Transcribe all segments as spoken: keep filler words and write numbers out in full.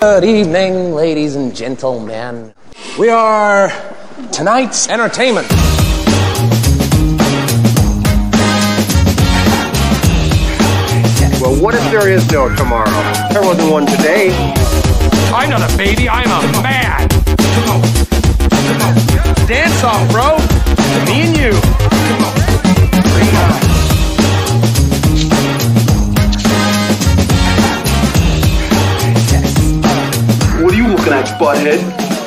Good evening, ladies and gentlemen. We are tonight's entertainment. Well, what if there is no tomorrow? There wasn't one today. I'm not a baby, I'm a man. Dance off, bro. Me and you. What are you looking at, butthead?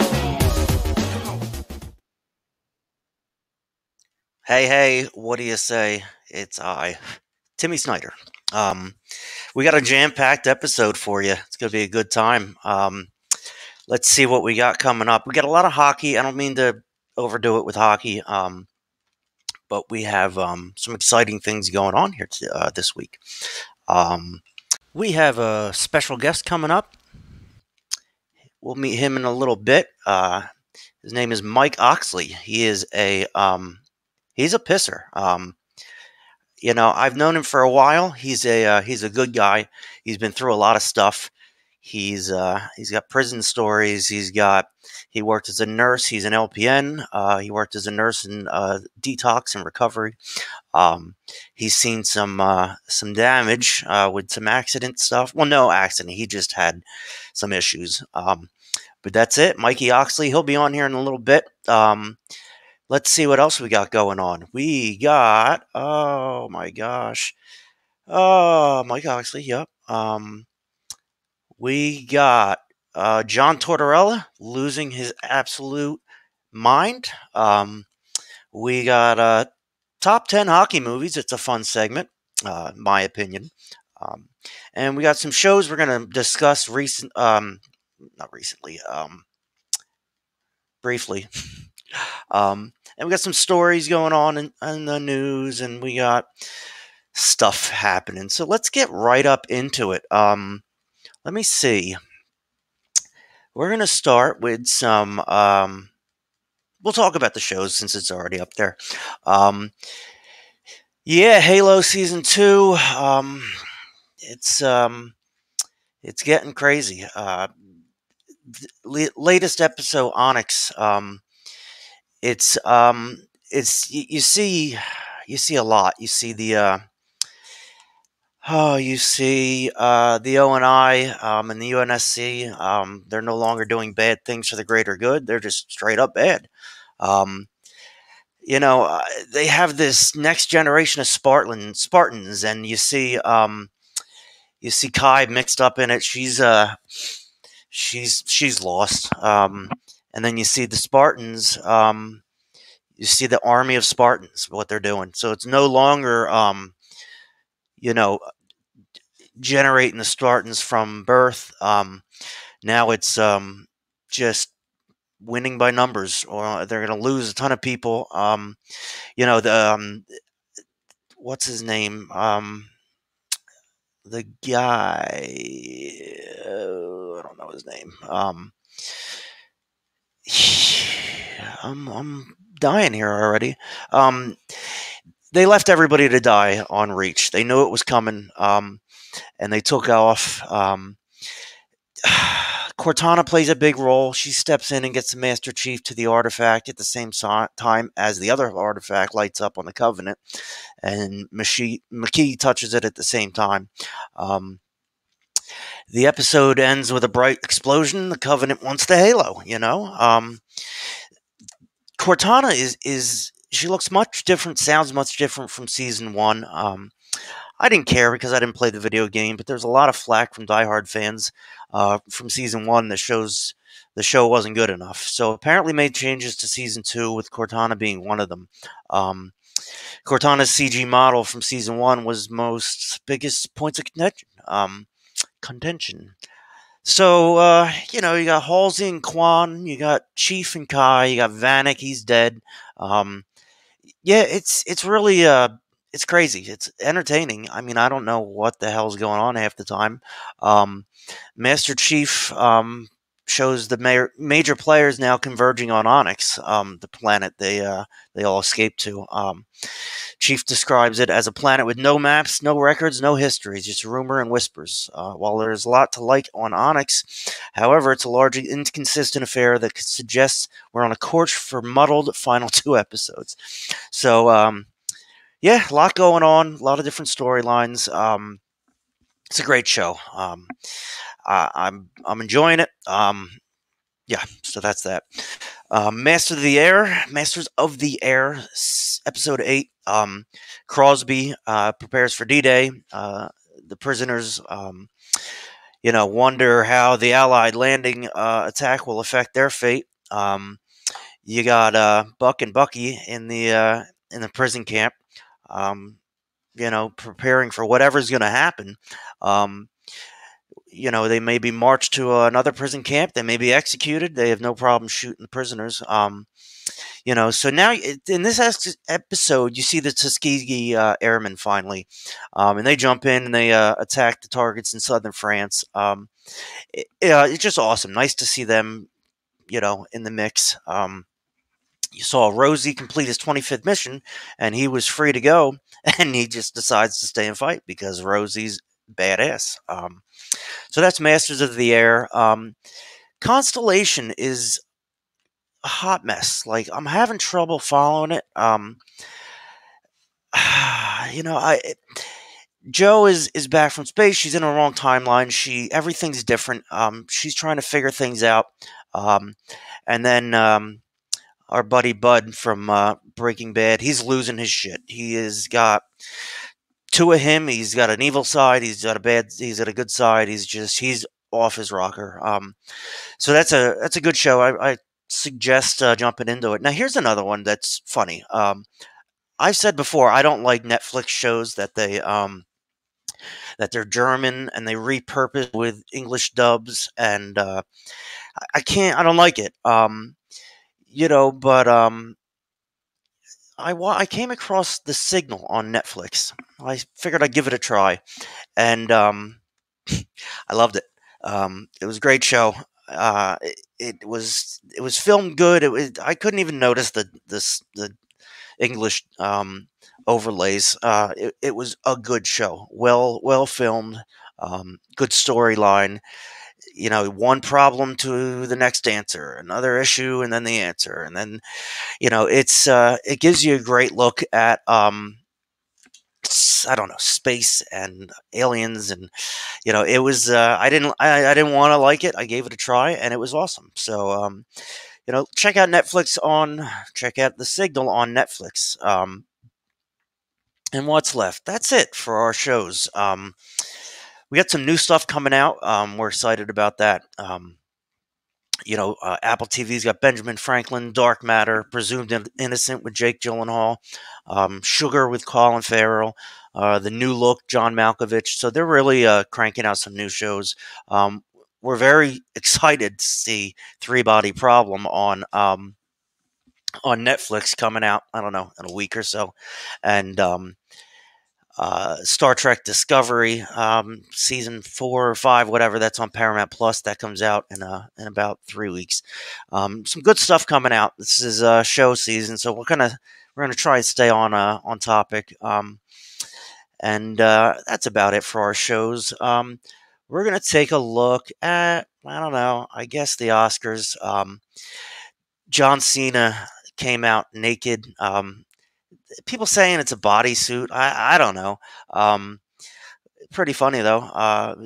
Hey, hey, what do you say? It's I, Timmy Snyder. Um, we got a jam-packed episode for you. It's going to be a good time. Um, let's see what we got coming up. We got a lot of hockey. I don't mean to overdo it with hockey, um, but we have um, some exciting things going on here t- uh, this week. Um, we have a special guest coming up. We'll meet him in a little bit. Uh, his name is Mike Oxley. He is a um, he's a pisser. Um, you know, I've known him for a while. He's a uh, he's a good guy. He's been through a lot of stuff. He's uh, he's got prison stories. He's got he worked as a nurse. He's an L P N. Uh, he worked as a nurse in uh, detox and recovery. Um, he's seen some uh, some damage uh, with some accident stuff. Well, no accident. He just had some issues. Um, but that's it. Mikey Oxley. He'll be on here in a little bit. Um, let's see what else we got going on. We got oh my gosh. Oh, Mike Oxley. Yep. Um, we got uh, John Tortorella losing his absolute mind. Um, we got uh, top ten hockey movies. It's a fun segment, uh, in my opinion. Um, and we got some shows we're going to discuss recent, um, not recently, um, briefly. um, and we got some stories going on in, in the news, and we got stuff happening. So let's get right up into it. Um, let me see. We're going to start with some, um, we'll talk about the shows since it's already up there. Um, yeah, Halo Season two, um, it's, um, it's getting crazy. Uh, the latest episode, Onyx, um, it's, um, it's, you, you see, you see a lot. You see the, uh, Oh, you see, uh, the O N I um, and the U N S C, um, they're no longer doing bad things for the greater good. They're just straight up bad. Um, you know, uh, they have this next generation of Spartan Spartans, and you see, um, you see Kai mixed up in it. She's uh, she's she's lost. Um, and then you see the Spartans. Um, you see the army of Spartans, what they're doing. So it's no longer, um, you know. generating the Spartans from birth. Um, now it's um, just winning by numbers, or they're going to lose a ton of people. Um, you know, the um, what's his name? Um, the guy, uh, I don't know his name. Um, I'm I'm dying here already. Um, they left everybody to die on Reach. They knew it was coming. Um, and they took off. Um, Cortana plays a big role. She steps in and gets the Master Chief to the artifact at the same so- time as the other artifact lights up on the Covenant, and Machi- McKee touches it at the same time. Um, the episode ends with a bright explosion. The Covenant wants the Halo, you know? Um, Cortana is, is, she looks much different, sounds much different from season one. Um, I didn't care because I didn't play the video game, but there's a lot of flack from diehard fans uh, from season one that shows the show wasn't good enough. So apparently made changes to season two, with Cortana being one of them. Um, Cortana's C G model from season one was most biggest points of contention. Um, contention. So, uh, you know, you got Halsey and Quan, you got Chief and Kai, you got Vanek, he's dead. Um, yeah, it's it's really... Uh, It's crazy. It's entertaining. I mean, I don't know what the hell's going on half the time. Um, Master Chief, um, shows the ma- major players now converging on Onyx, um, the planet they uh, they all escaped to. Um, Chief describes it as a planet with no maps, no records, no history, just rumor and whispers. Uh, while there's a lot to like on Onyx, however, it's a largely inconsistent affair that suggests we're on a course for muddled final two episodes. So, um, yeah, a lot going on, a lot of different storylines. Um, it's a great show. Um, I, I'm I'm enjoying it. Um, yeah, so that's that. Um, Master of the Air, Masters of the Air, episode eight. Um, Crosby uh, prepares for D-Day. Uh, the prisoners, um, you know, wonder how the Allied landing uh, attack will affect their fate. Um, you got uh, Buck and Bucky in the uh, in the prison camp. Um, you know, preparing for whatever's going to happen. Um, you know, they may be marched to uh, another prison camp. They may be executed. They have no problem shooting the prisoners. Um, you know, so now in this episode, you see the Tuskegee uh, airmen finally, um, and they jump in and they uh, attack the targets in southern France. Um, it, uh, it's just awesome. Nice to see them, you know, in the mix. Um, you saw Rosie complete his twenty-fifth mission, and he was free to go, and he just decides to stay and fight because Rosie's badass. Um, so that's Masters of the Air. Um, Constellation is a hot mess. Like, I'm having trouble following it. Um, you know, I it, Joe is is back from space. She's in a wrong timeline. She everything's different. Um, she's trying to figure things out. Um, and then um, our buddy Bud from uh, Breaking Bad, he's losing his shit. He has got two of him. He's got an evil side. He's got a bad. He's got a good side. He's just he's off his rocker. Um, so that's a that's a good show. I, I suggest uh, jumping into it. Now here's another one that's funny. Um, I've said before I don't like Netflix shows that they um, that they're German and they repurpose with English dubs, and uh, I can't. I don't like it. Um, you know, but um, I wa- I came across The Signal on Netflix. I figured I'd give it a try, and um, I loved it. Um, it was a great show. Uh, it, it was it was filmed good. It was, I couldn't even notice the this the English um, overlays. Uh, it, it was a good show. Well well filmed. Um, good storyline. You know, one problem to the next answer, another issue, and then the answer, and then you know it's uh, it gives you a great look at um, I don't know, space and aliens, and you know it was uh, I didn't I, I didn't want to like it. I gave it a try, and it was awesome. So um, you know, check out Netflix on check out The Signal on Netflix. Um, and what's left? That's it for our shows. Um, we got some new stuff coming out. Um, we're excited about that. Um, you know, uh, Apple T V's got Benjamin Franklin, Dark Matter, Presumed Innocent with Jake Gyllenhaal, um, Sugar with Colin Farrell, uh, The New Look, John Malkovich. So they're really uh, cranking out some new shows. Um, we're very excited to see Three Body Problem on um, on Netflix coming out. I don't know, in a week or so, and um, uh, Star Trek Discovery, um, season four or five, whatever, that's on Paramount Plus. That comes out in uh, in about three weeks. Um, some good stuff coming out. This is uh, show season, so we're gonna we're gonna try and stay on uh, on topic. Um, and uh, that's about it for our shows. Um, we're gonna take a look at I don't know. I guess the Oscars. Um, John Cena came out naked. Um, people saying it's a bodysuit. I I don't know. Um, pretty funny though. Uh,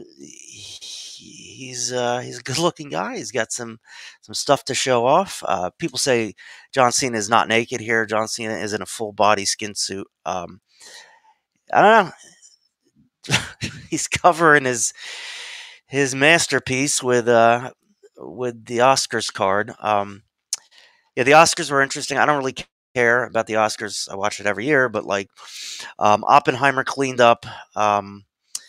he, he's uh, he's a good-looking guy. He's got some some stuff to show off. Uh, people say John Cena is not naked here. John Cena is in a full body skin suit. Um, I don't know. He's covering his his masterpiece with uh with the Oscars card. Um, yeah, the Oscars were interesting. I don't really care about the Oscars. I watch it every year, but like um, Oppenheimer cleaned up. Um,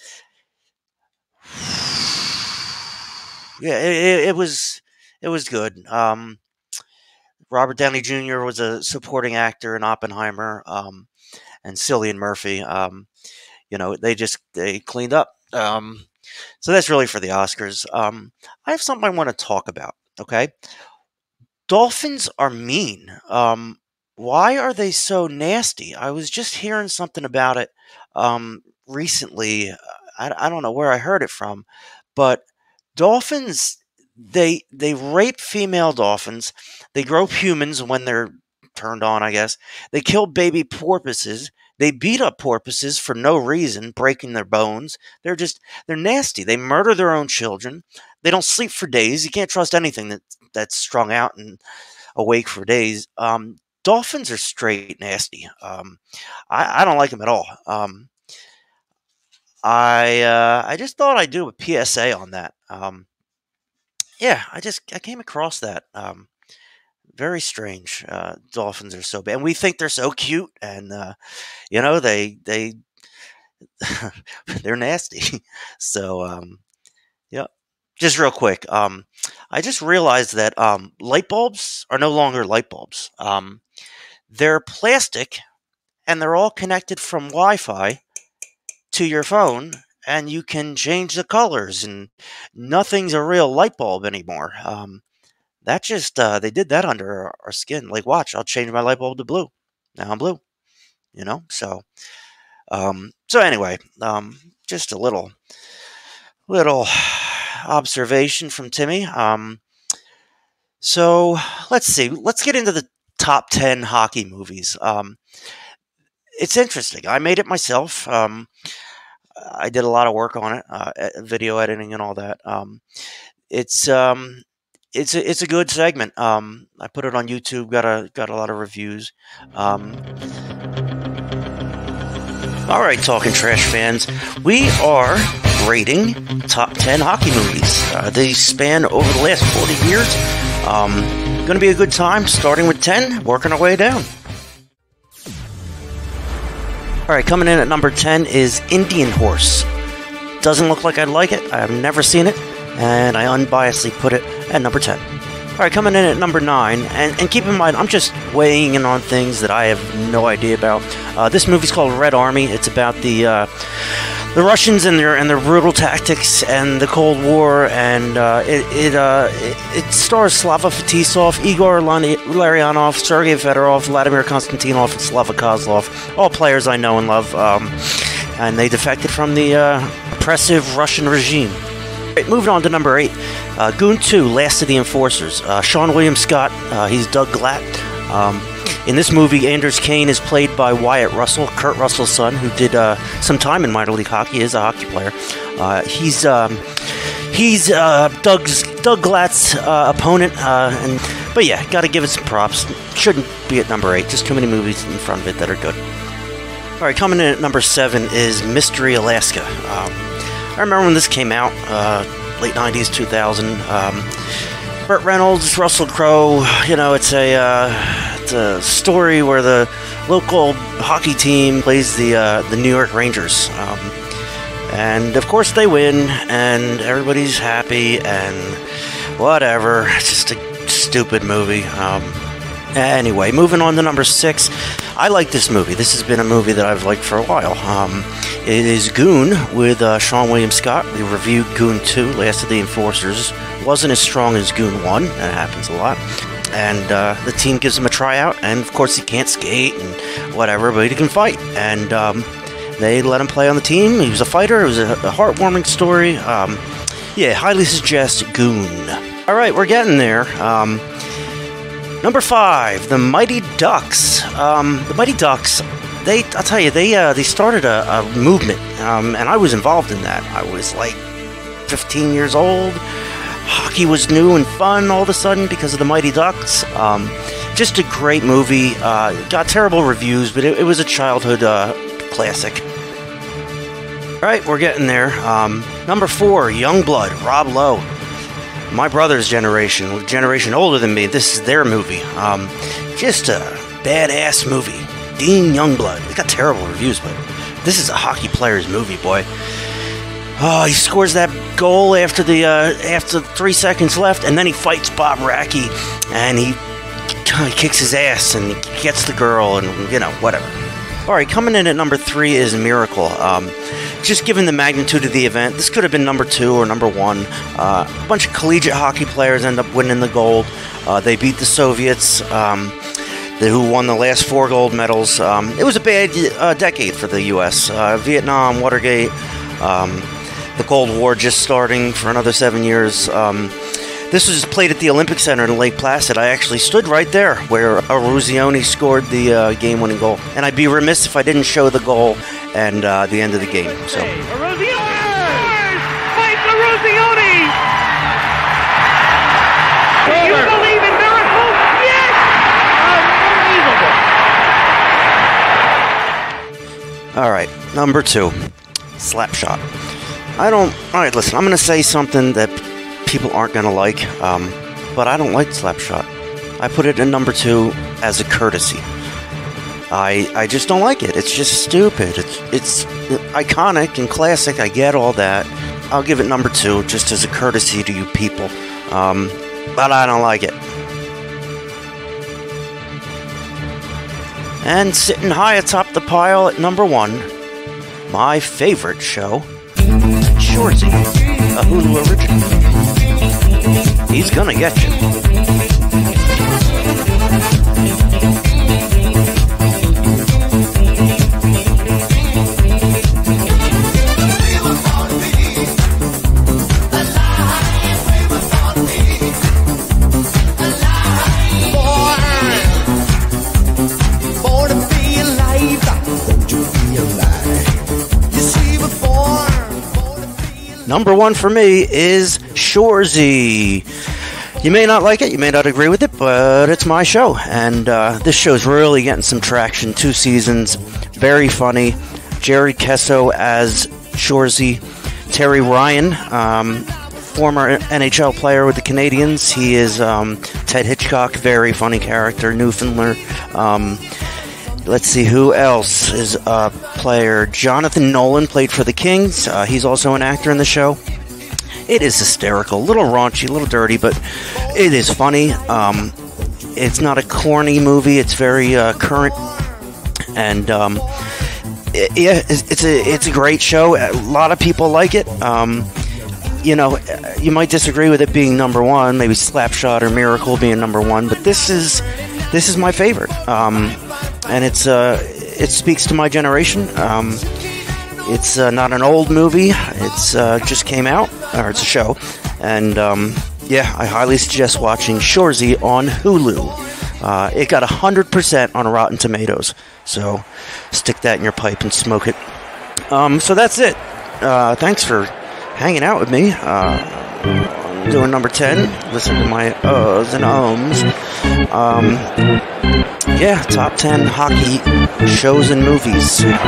yeah, it, it, it was it was good. Um, Robert Downey Junior was a supporting actor in Oppenheimer, um, and Cillian Murphy. Um, you know, they just they cleaned up. Um, So that's really for the Oscars. Um, I have something I want to talk about. Okay, dolphins are mean. Um, why are they so nasty? I was just hearing something about it um, recently. I, I don't know where I heard it from, but dolphins they they rape female dolphins. They grope humans when they're turned on, I guess. They kill baby porpoises. They beat up porpoises for no reason, breaking their bones. They're just they're nasty. They murder their own children. They don't sleep for days. You can't trust anything that that's strung out and awake for days. Um, dolphins are straight nasty. Um, I, I don't like them at all. Um, I uh, I just thought I'd do a P S A on that. Um, yeah, I just I came across that. Um, very strange. Uh, dolphins are so bad, and we think they're so cute, and uh, you know they they they're nasty. So um, yeah, just real quick. Um, I just realized that um, light bulbs are no longer light bulbs. Um, they're plastic, and they're all connected from Wi-Fi to your phone, and you can change the colors, and nothing's a real light bulb anymore. Um, that just, uh, they did that under our, our skin. Like, watch, I'll change my light bulb to blue. Now I'm blue, you know? So, um, so anyway, um, just a little, little observation from Timmy. Um, so let's see, let's get into the top ten hockey movies. Um, it's interesting. I made it myself. Um, I did a lot of work on it, uh, video editing and all that. Um, it's um, it's a, it's a good segment. Um, I put it on YouTube. Got a got a lot of reviews. Um, all right, Talking Trash fans, we are rating top ten hockey movies. Uh, they span over the last forty years. Um, going to be a good time. Starting with ten, working our way down. All right, coming in at number ten is Indian Horse. Doesn't look like I'd like it. I've never seen it, and I unbiasedly put it at number ten. All right, coming in at number nine, and, and keep in mind, I'm just weighing in on things that I have no idea about. Uh, this movie's called Red Army. It's about the uh, the Russians and their and their brutal tactics and the Cold War, and uh, it it, uh, it it stars Slava Fetisov, Igor Larionov, Sergei Fedorov, Vladimir Konstantinov, and Slava Kozlov, all players I know and love, um, and they defected from the uh, oppressive Russian regime. Right, moving on to number eight, uh, Goon two, Last of the Enforcers. Uh, Sean William Scott, uh, he's Doug Glatt. Um, in this movie, Anders Kane is played by Wyatt Russell, Kurt Russell's son, who did uh, some time in minor league hockey. He is a hockey player. Uh, he's um, he's uh, Doug's Doug Glatt's uh, opponent, uh, and but yeah, got to give it some props. Shouldn't be at number eight. Just too many movies in front of it that are good. All right, coming in at number seven is Mystery Alaska. Um, I remember when this came out, uh, late nineties, two thousand. Um, Burt Reynolds, Russell Crowe. You know, it's a uh, it's a story where the local hockey team plays the uh, the New York Rangers, um, and of course they win, and everybody's happy, and whatever. It's just a stupid movie. Um, anyway, moving on to number six. I like this movie. This has been a movie that I've liked for a while. Um, it is Goon with uh, Sean William Scott. We reviewed Goon two, Last of the Enforcers. Wasn't as strong as Goon one. That happens a lot. And uh, the team gives him a tryout, and of course he can't skate and whatever, but he can fight. And um, they let him play on the team. He was a fighter. It was a, a heartwarming story. Um, yeah, highly suggest Goon. All right, we're getting there. Um, number five, The Mighty Ducks. Um, the Mighty Ducks, they, I'll tell you, they uh, they started a, a movement, um, and I was involved in that. I was like fifteen years old. Hockey was new and fun all of a sudden because of the Mighty Ducks. Um, just a great movie. Uh, got terrible reviews, but it, it was a childhood uh, classic. All right, we're getting there. Um, number four, Youngblood, Rob Lowe. My brother's generation, a generation older than me, this is their movie. Um, just a badass movie. Dean Youngblood. It got terrible reviews, but this is a hockey player's movie, boy. Oh, he scores that goal after the uh, after three seconds left, and then he fights Bob Racky, and he, he kicks his ass, and he gets the girl, and, you know, whatever. All right, coming in at number three is Miracle. Um, just given the magnitude of the event, this could have been number two or number one. Uh, a bunch of collegiate hockey players end up winning the gold. Uh, they beat the Soviets, um, who won the last four gold medals. Um, it was a bad uh, decade for the U S Uh, Vietnam, Watergate, um, the Cold War just starting for another seven years. Um, this was played at the Olympic Center in Lake Placid. I actually stood right there where Eruzione scored the uh, game-winning goal. And I'd be remiss if I didn't show the goal and uh, the end of the game. So. Eruzione! Mike Eruzione! Do you believe in miracles? Yes! Unbelievable! All right, number two, Slapshot. I don't. All right, listen. I'm going to say something that people aren't going to like, um, but I don't like Slapshot. I put it in number two as a courtesy. I I just don't like it. It's just stupid. It's it's iconic and classic. I get all that. I'll give it number two just as a courtesy to you people. Um, but I don't like it. And sitting high atop the pile at number one, my favorite show, Shoresy, a Hulu original. He's gonna get you. Number one for me is Shoresy. You may not like it, you may not agree with it, but it's my show. And uh, this show's really getting some traction. Two seasons, very funny. Jared Kesso as Shoresy. Terry Ryan, um, former N H L player with the Canadiens. He is um, Ted Hitchcock, very funny character, Newfoundlander. Um, let's see, who else is a player? Jonathan Nolan played for the Kings. Uh, he's also an actor in the show. It is hysterical, a little raunchy, a little dirty, but it is funny. Um, it's not a corny movie. It's very uh, current, and um, it, yeah, it's, it's a it's a great show. A lot of people like it. Um, you know, you might disagree with it being number one, maybe Slapshot or Miracle being number one, but this is this is my favorite, um, and it's uh, it speaks to my generation. Um, It's uh, not an old movie. It's uh, just came out, or it's a show. And, um, yeah, I highly suggest watching Shoresy on Hulu. Uh, it got one hundred percent on Rotten Tomatoes. So stick that in your pipe and smoke it. Um, so that's it. Uh, thanks for hanging out with me. Uh, doing number ten. Listen to my uhs and ums. Um, yeah, top ten hockey shows and movies. Um,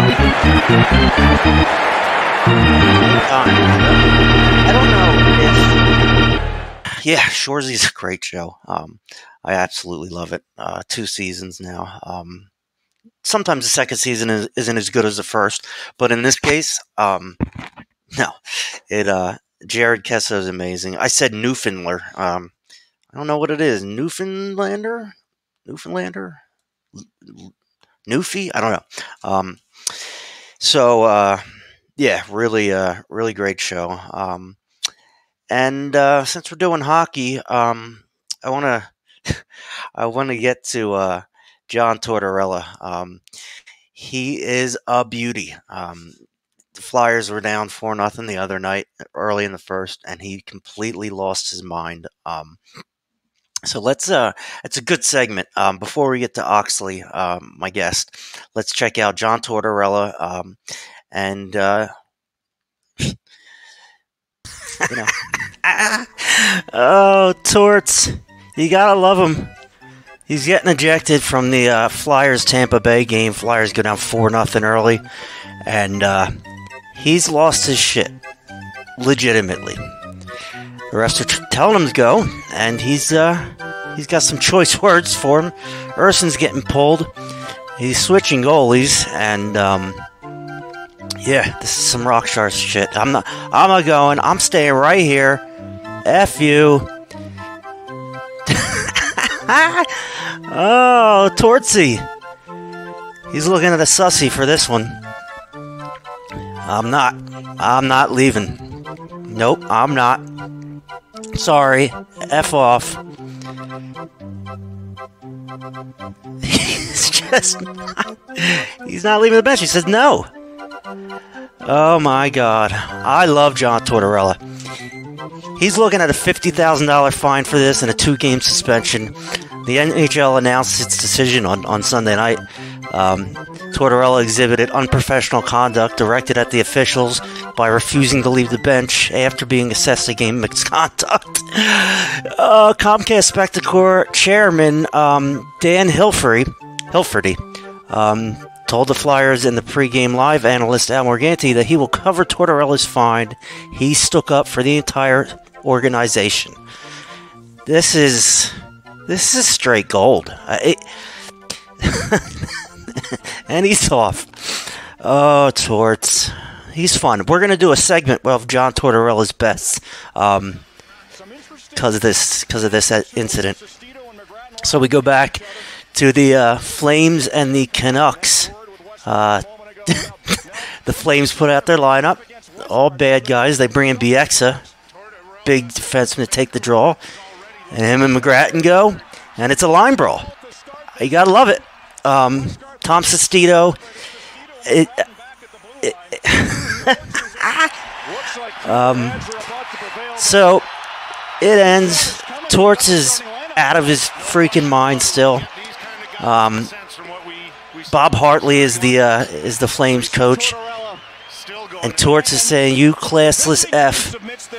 I don't know if... Yeah, Shoresy's a great show. Um, I absolutely love it. Uh, two seasons now. Um, sometimes the second season is, isn't as good as the first, but in this case, um, no. It, uh, Jared Kesso is amazing. I said Newfoundlander. Um, I don't know what it is. Newfoundlander? Newfoundlander? Newfie? I don't know. Um, so, uh, yeah, really, uh, really great show. Um, and uh, since we're doing hockey, um, I want to, I want to get to uh, John Tortorella. Um, he is a beauty. Um, the Flyers were down four nothing the other night, early in the first, and he completely lost his mind. Um, So let's, uh, it's a good segment. Um, before we get to Oxley, um, my guest, let's check out John Tortorella. Um, and, uh, you know, oh, Torts, you gotta love him. He's getting ejected from the, uh, Flyers Tampa Bay game. Flyers go down four nothing early. And, uh, he's lost his shit. Legitimately. The refs are t- telling him to go, and he's uh, he's got some choice words for him. Urson's getting pulled. He's switching goalies, and um, yeah, this is some rock star shit. I'm not. I'm not going. I'm staying right here. F you. Oh, Tortsy. He's looking at a sussy for this one. I'm not. I'm not leaving. Nope, I'm not. Sorry. F off. He's just not, he's not leaving the bench. He says no. Oh my God. I love John Tortorella. He's looking at a fifty thousand dollars fine for this and a two-game suspension. The N H L announced its decision on, on Sunday night. Um, Tortorella exhibited unprofessional conduct directed at the officials by refusing to leave the bench after being assessed a game misconduct. Uh, Comcast Spectacor chairman um, Dan Hilferty, Hilferty um, told the Flyers and the pregame live analyst Al Morganti that he will cover Tortorella's fine. He stuck up for the entire organization. This is this is straight gold. Uh, it, and he's off. Oh, Torts. He's fun. We're going to do a segment of John Tortorella's best um, because of this because of this incident. So we go back to the uh, Flames and the Canucks. Uh, the Flames put out their lineup. All bad guys. They bring in Bieksa, big defenseman, to take the draw. And him and McGrattan go. And it's a line brawl. You got to love it. Um, Tom Sestito. It, it, um, so it ends. Torts is out of his freaking mind still. Um, Bob Hartley is the uh, is the Flames coach, and Torts is saying, "You classless F."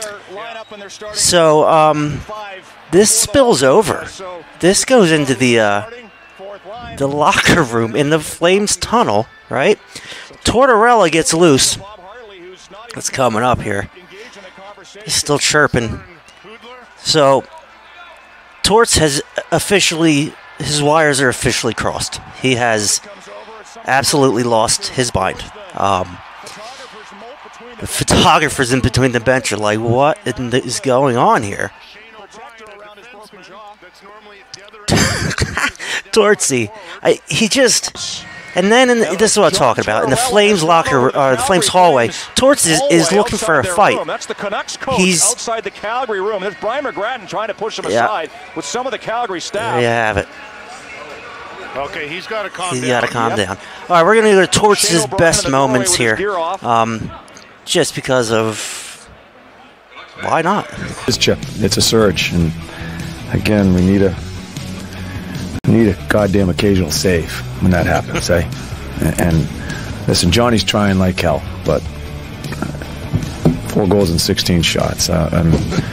So um, this spills over. This goes into the uh, the locker room in the Flames tunnel, right? Tortorella gets loose. It's coming up here. He's still chirping. So Torts has officially, his wires are officially crossed. He has absolutely lost his mind. Um, the photographers in between the bench are like, what is going on here? Tortsy, I, he just, and then in the, this is what I'm talking about. In the Flames locker, or the Flames hallway, Torts is, is looking for a fight. That's the Canucks coach He's outside the Calgary room. There's Brian McGrattan trying to push him yeah. aside with some of the Calgary staff. There you have it. Okay, he's got to calm He's down. got to calm Yep. down. All right, we're going to go to Torts' Shane O'Brien best in the doorway moments with his here. gear off. Um, just because of, why not? It's Chip. It's a surge, and again, we need a we need a goddamn occasional save when that happens, eh? And, and listen, Johnny's trying like hell, but four goals and sixteen shots. Uh, I'm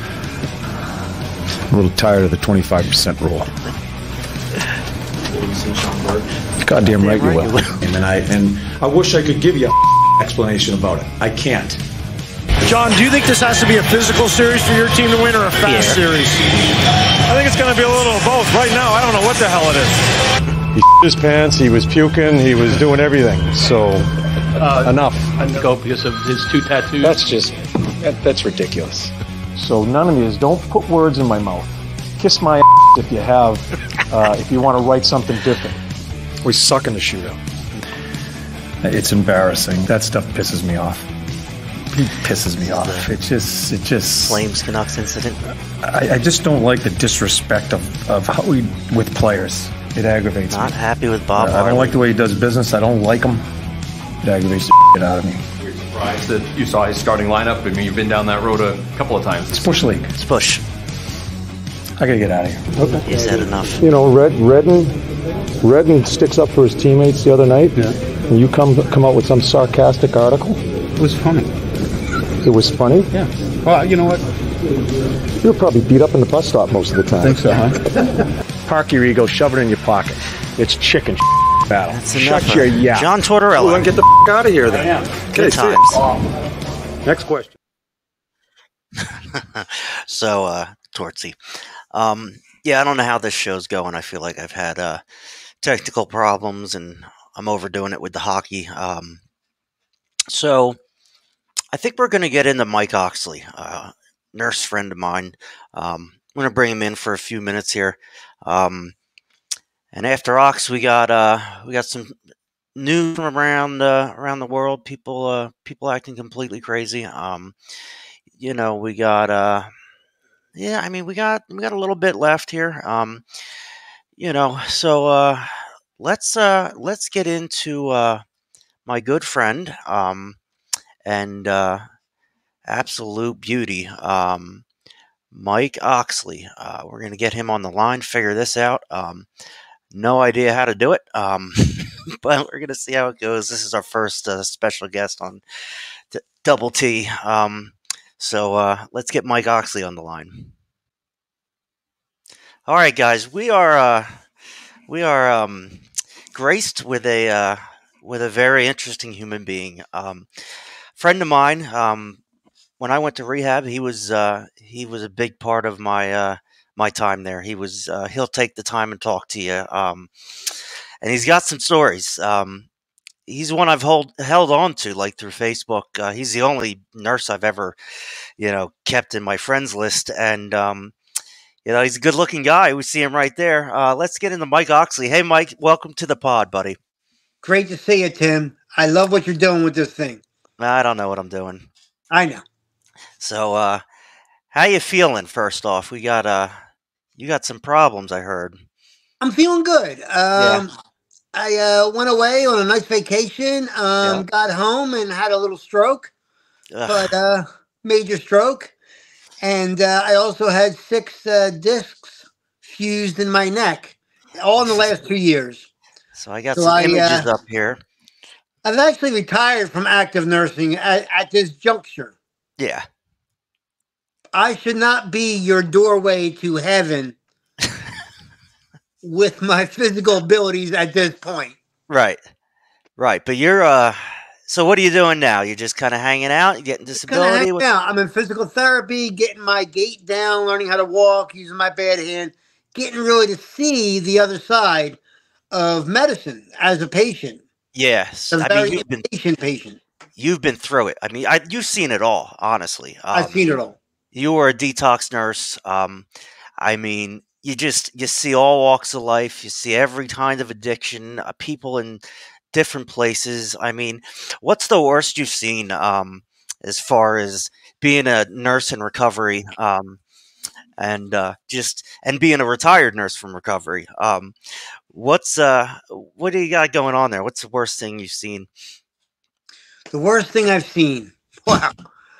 a little tired of the twenty-five percent rule. Goddamn right you will. And I and I wish I could give you an explanation about it. I can't. John, do you think this has to be a physical series for your team to win or a fast Yeah. series? I think it's going to be a little of both. Right now, I don't know what the hell it is. He his pants, he was puking, he was doing everything. So, Uh, enough. Go because of his two tattoos. That's just that, that's ridiculous. So none of these. Don't put words in my mouth. Kiss my ass if you have. Uh, if you want to write something different. We suck in the shootout. It's embarrassing. That stuff pisses me off. It pisses me off. It just, it just. Flames Canucks incident. I, I just don't like the disrespect of, of how we with players. It aggravates Not me. happy with Bob I Hartley. don't like the way he does business. I don't like him. It aggravates the shit out of me. You're surprised that you saw his starting lineup. I mean, you've been down that road a couple of times. It's Bush League. It's Bush. I gotta get out of here. Okay. He's had enough. You know, Red, Redden, Redden sticks up for his teammates the other night, yeah. and you come come out with some sarcastic article. It was funny. It was funny? Yeah. Well, you know what? You were probably beat up in the bus stop most of the time. I think so, huh? Park your ego, shove it in your pocket. It's chicken battle. That's Shut enough. your yap. John Tortorella. Well, then get the f- out of here then. Okay, Good see ya. times. Next question. So, uh, Tortsy. Um, yeah, I don't know how this show's going. I feel like I've had uh, technical problems and I'm overdoing it with the hockey. Um, so, I think we're going to get into Mike Oxley, a nurse friend of mine. Um, I'm going to bring him in for a few minutes here. Um, and after Ox, we got uh, we got some news from around uh, around the world. People uh, people acting completely crazy. Um, you know, we got uh, yeah. I mean, we got we got a little bit left here. Um, you know, so uh, let's uh, let's get into uh, my good friend um, and uh, absolute beauty, um, Mike Oxley. Uh, we're gonna get him on the line. Figure this out. Um, no idea how to do it. Um, but we're going to see how it goes. This is our first uh, special guest on T- Double T. Um, so uh, let's get Mike Oxley on the line. All right, guys, we are uh, we are um, graced with a uh, with a very interesting human being, um, friend of mine. Um, when I went to rehab, he was uh, he was a big part of my uh, my time there. He was uh, he'll take the time and talk to you. Um, And he's got some stories. Um, he's one I've hold, held on to, like through Facebook. Uh, he's the only nurse I've ever, you know, kept in my friends list. And, um, you know, he's a good-looking guy. We see him right there. Uh, let's get into Mike Oxley. Hey, Mike, welcome to the pod, buddy. Great to see you, Tim. I love what you're doing with this thing. I don't know what I'm doing. I know. So, uh, how you feeling? First off, we got uh, you got some problems, I heard. I'm feeling good. Um, yeah. I uh, went away on a nice vacation, um, yeah. got home and had a little stroke, Ugh. but uh, major stroke. And uh, I also had six uh, discs fused in my neck, all in the last two years. So I got so some I, images uh, up here. I've actually retired from active nursing at, at this juncture. Yeah. I should not be your doorway to heaven with my physical abilities at this point. Right. Right. But you're, uh, so what are you doing now? You're just kind of hanging out? You getting disability? Hanging out. I'm in physical therapy, getting my gait down, learning how to walk, using my bad hand, getting really to see the other side of medicine as a patient. Yes. A I very mean, you've been, patient patient. You've been through it. I mean, I, you've seen it all, honestly. Um, I've seen it all. You were a detox nurse. Um, I mean, you just, you see all walks of life. You see every kind of addiction, uh, people in different places. I mean, what's the worst you've seen um, as far as being a nurse in recovery um, and uh, just, and being a retired nurse from recovery? Um, what's, uh, what do you got going on there? What's the worst thing you've seen? The worst thing I've seen. Wow.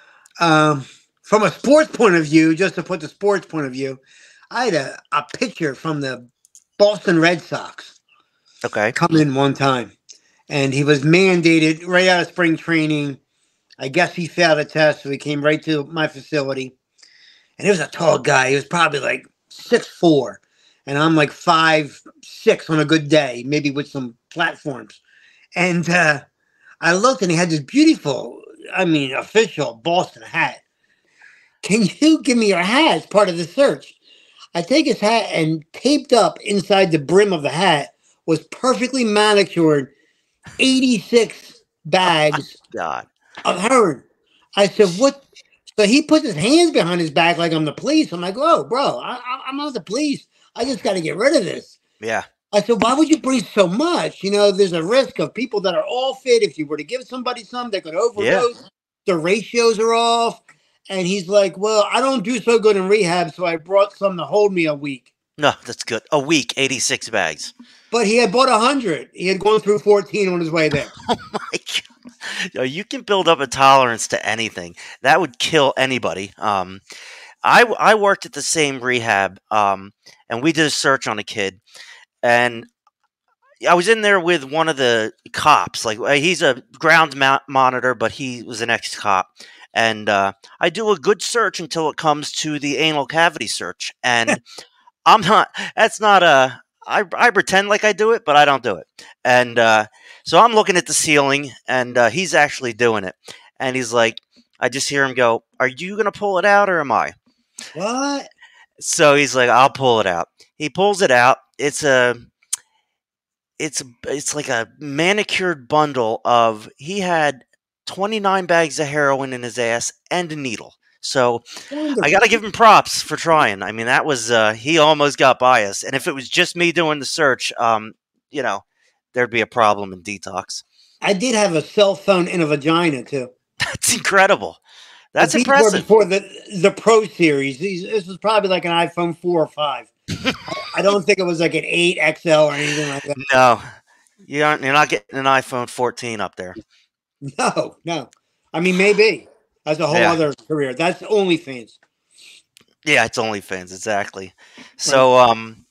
Um, from a sports point of view, just to put the sports point of view, I had a, a pitcher from the Boston Red Sox okay. come in one time, and he was mandated right out of spring training. I guess he failed a test, so he came right to my facility. And he was a tall guy. He was probably like six foot four, and I'm like five six on a good day, maybe with some platforms. And uh, I looked, and he had this beautiful, I mean, official Boston hat. Can you give me your hat as part of the search? I take his hat, and taped up inside the brim of the hat was perfectly manicured eighty-six bags oh God. of heroin. I said, what? So he puts his hands behind his back like I'm the police. I'm like, oh, bro, I, I'm not the police. I just got to get rid of this. Yeah. I said, why would you bring so much? You know, there's a risk of people that are all fit. If you were to give somebody some, they could overdose. Yeah. The ratios are off. And he's like, well, I don't do so good in rehab, so I brought some to hold me a week. No, that's good. A week, eighty-six bags. But he had bought one hundred. He had gone through fourteen on his way there. Oh, my God. You, know, you can build up a tolerance to anything. That would kill anybody. Um, I, I worked at the same rehab, um, and we did a search on a kid. And I was in there with one of the cops. Like, he's a ground mo- monitor, but he was an ex-cop. And uh, I do a good search until it comes to the anal cavity search. And I'm not, that's not a, I, I pretend like I do it, but I don't do it. And uh, so I'm looking at the ceiling, and uh, he's actually doing it. And he's like, I just hear him go, are you going to pull it out or am I? What? So he's like, I'll pull it out. He pulls it out. It's a, it's, it's like a manicured bundle of, he had twenty-nine bags of heroin in his ass and a needle. So I got to give him props for trying. I mean, that was, uh, he almost got by us. And if it was just me doing the search, um, you know, there'd be a problem in detox. I did have a cell phone in a vagina too. That's incredible. That's These were impressive. Before the the Pro Series, these this was probably like an iPhone four or five. I, I don't think it was like an eight X L or anything like that. No, you aren't. You're not getting an iPhone fourteen up there. No, no. I mean, maybe that's a whole Yeah. other career. That's OnlyFans. Yeah, it's OnlyFans, exactly. So, um,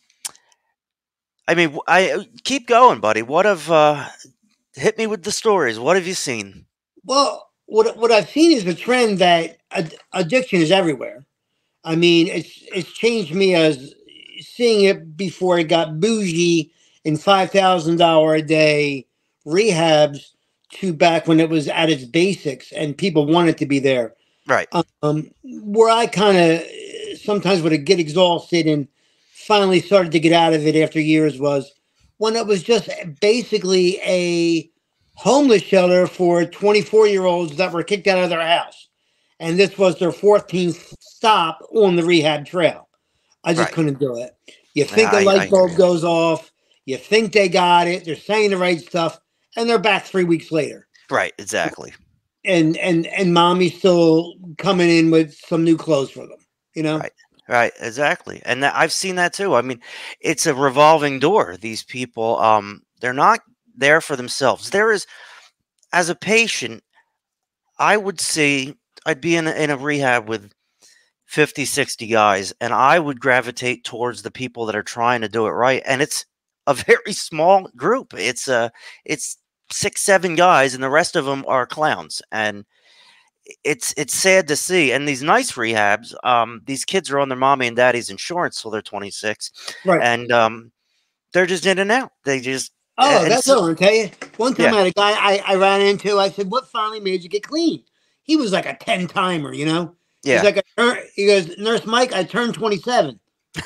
I mean, w- I keep going, buddy. What have uh, hit me with the stories? What have you seen? Well, what what I've seen is the trend that ad- addiction is everywhere. I mean, it's it's changed me as seeing it before it got bougie in five thousand dollar a day rehabs to back when it was at its basics and people wanted to be there. Right. Um, where I kind of sometimes would get exhausted and finally started to get out of it after years was when it was just basically a homeless shelter for twenty-four year olds that were kicked out of their house. And this was their fourteenth stop on the rehab trail. I just Right. couldn't do it. You think I- a I light bulb agree. goes off, you think they got it, they're saying the right stuff, and they're back three weeks later. Right, exactly. And and and mommy's still coming in with some new clothes for them, you know? Right. Right, exactly. And that, I've seen that too. I mean, it's a revolving door. These people, um, they're not there for themselves. There is, as a patient, I would say I'd be in a, in a rehab with fifty, sixty guys, and I would gravitate towards the people that are trying to do it right. And it's a very small group. It's uh, it's six, seven guys, and the rest of them are clowns. And it's it's sad to see. And these nice rehabs, um, these kids are on their mommy and daddy's insurance till they're twenty-six, Right. and um, they're just in and out. They just Oh, and that's so- all I'll tell you. One time Yeah. I had a guy I, I ran into, I said, what finally made you get clean? He was like a ten timer, you know? Yeah. He's like, a, tur- he goes, Nurse Mike, I turned twenty-seven.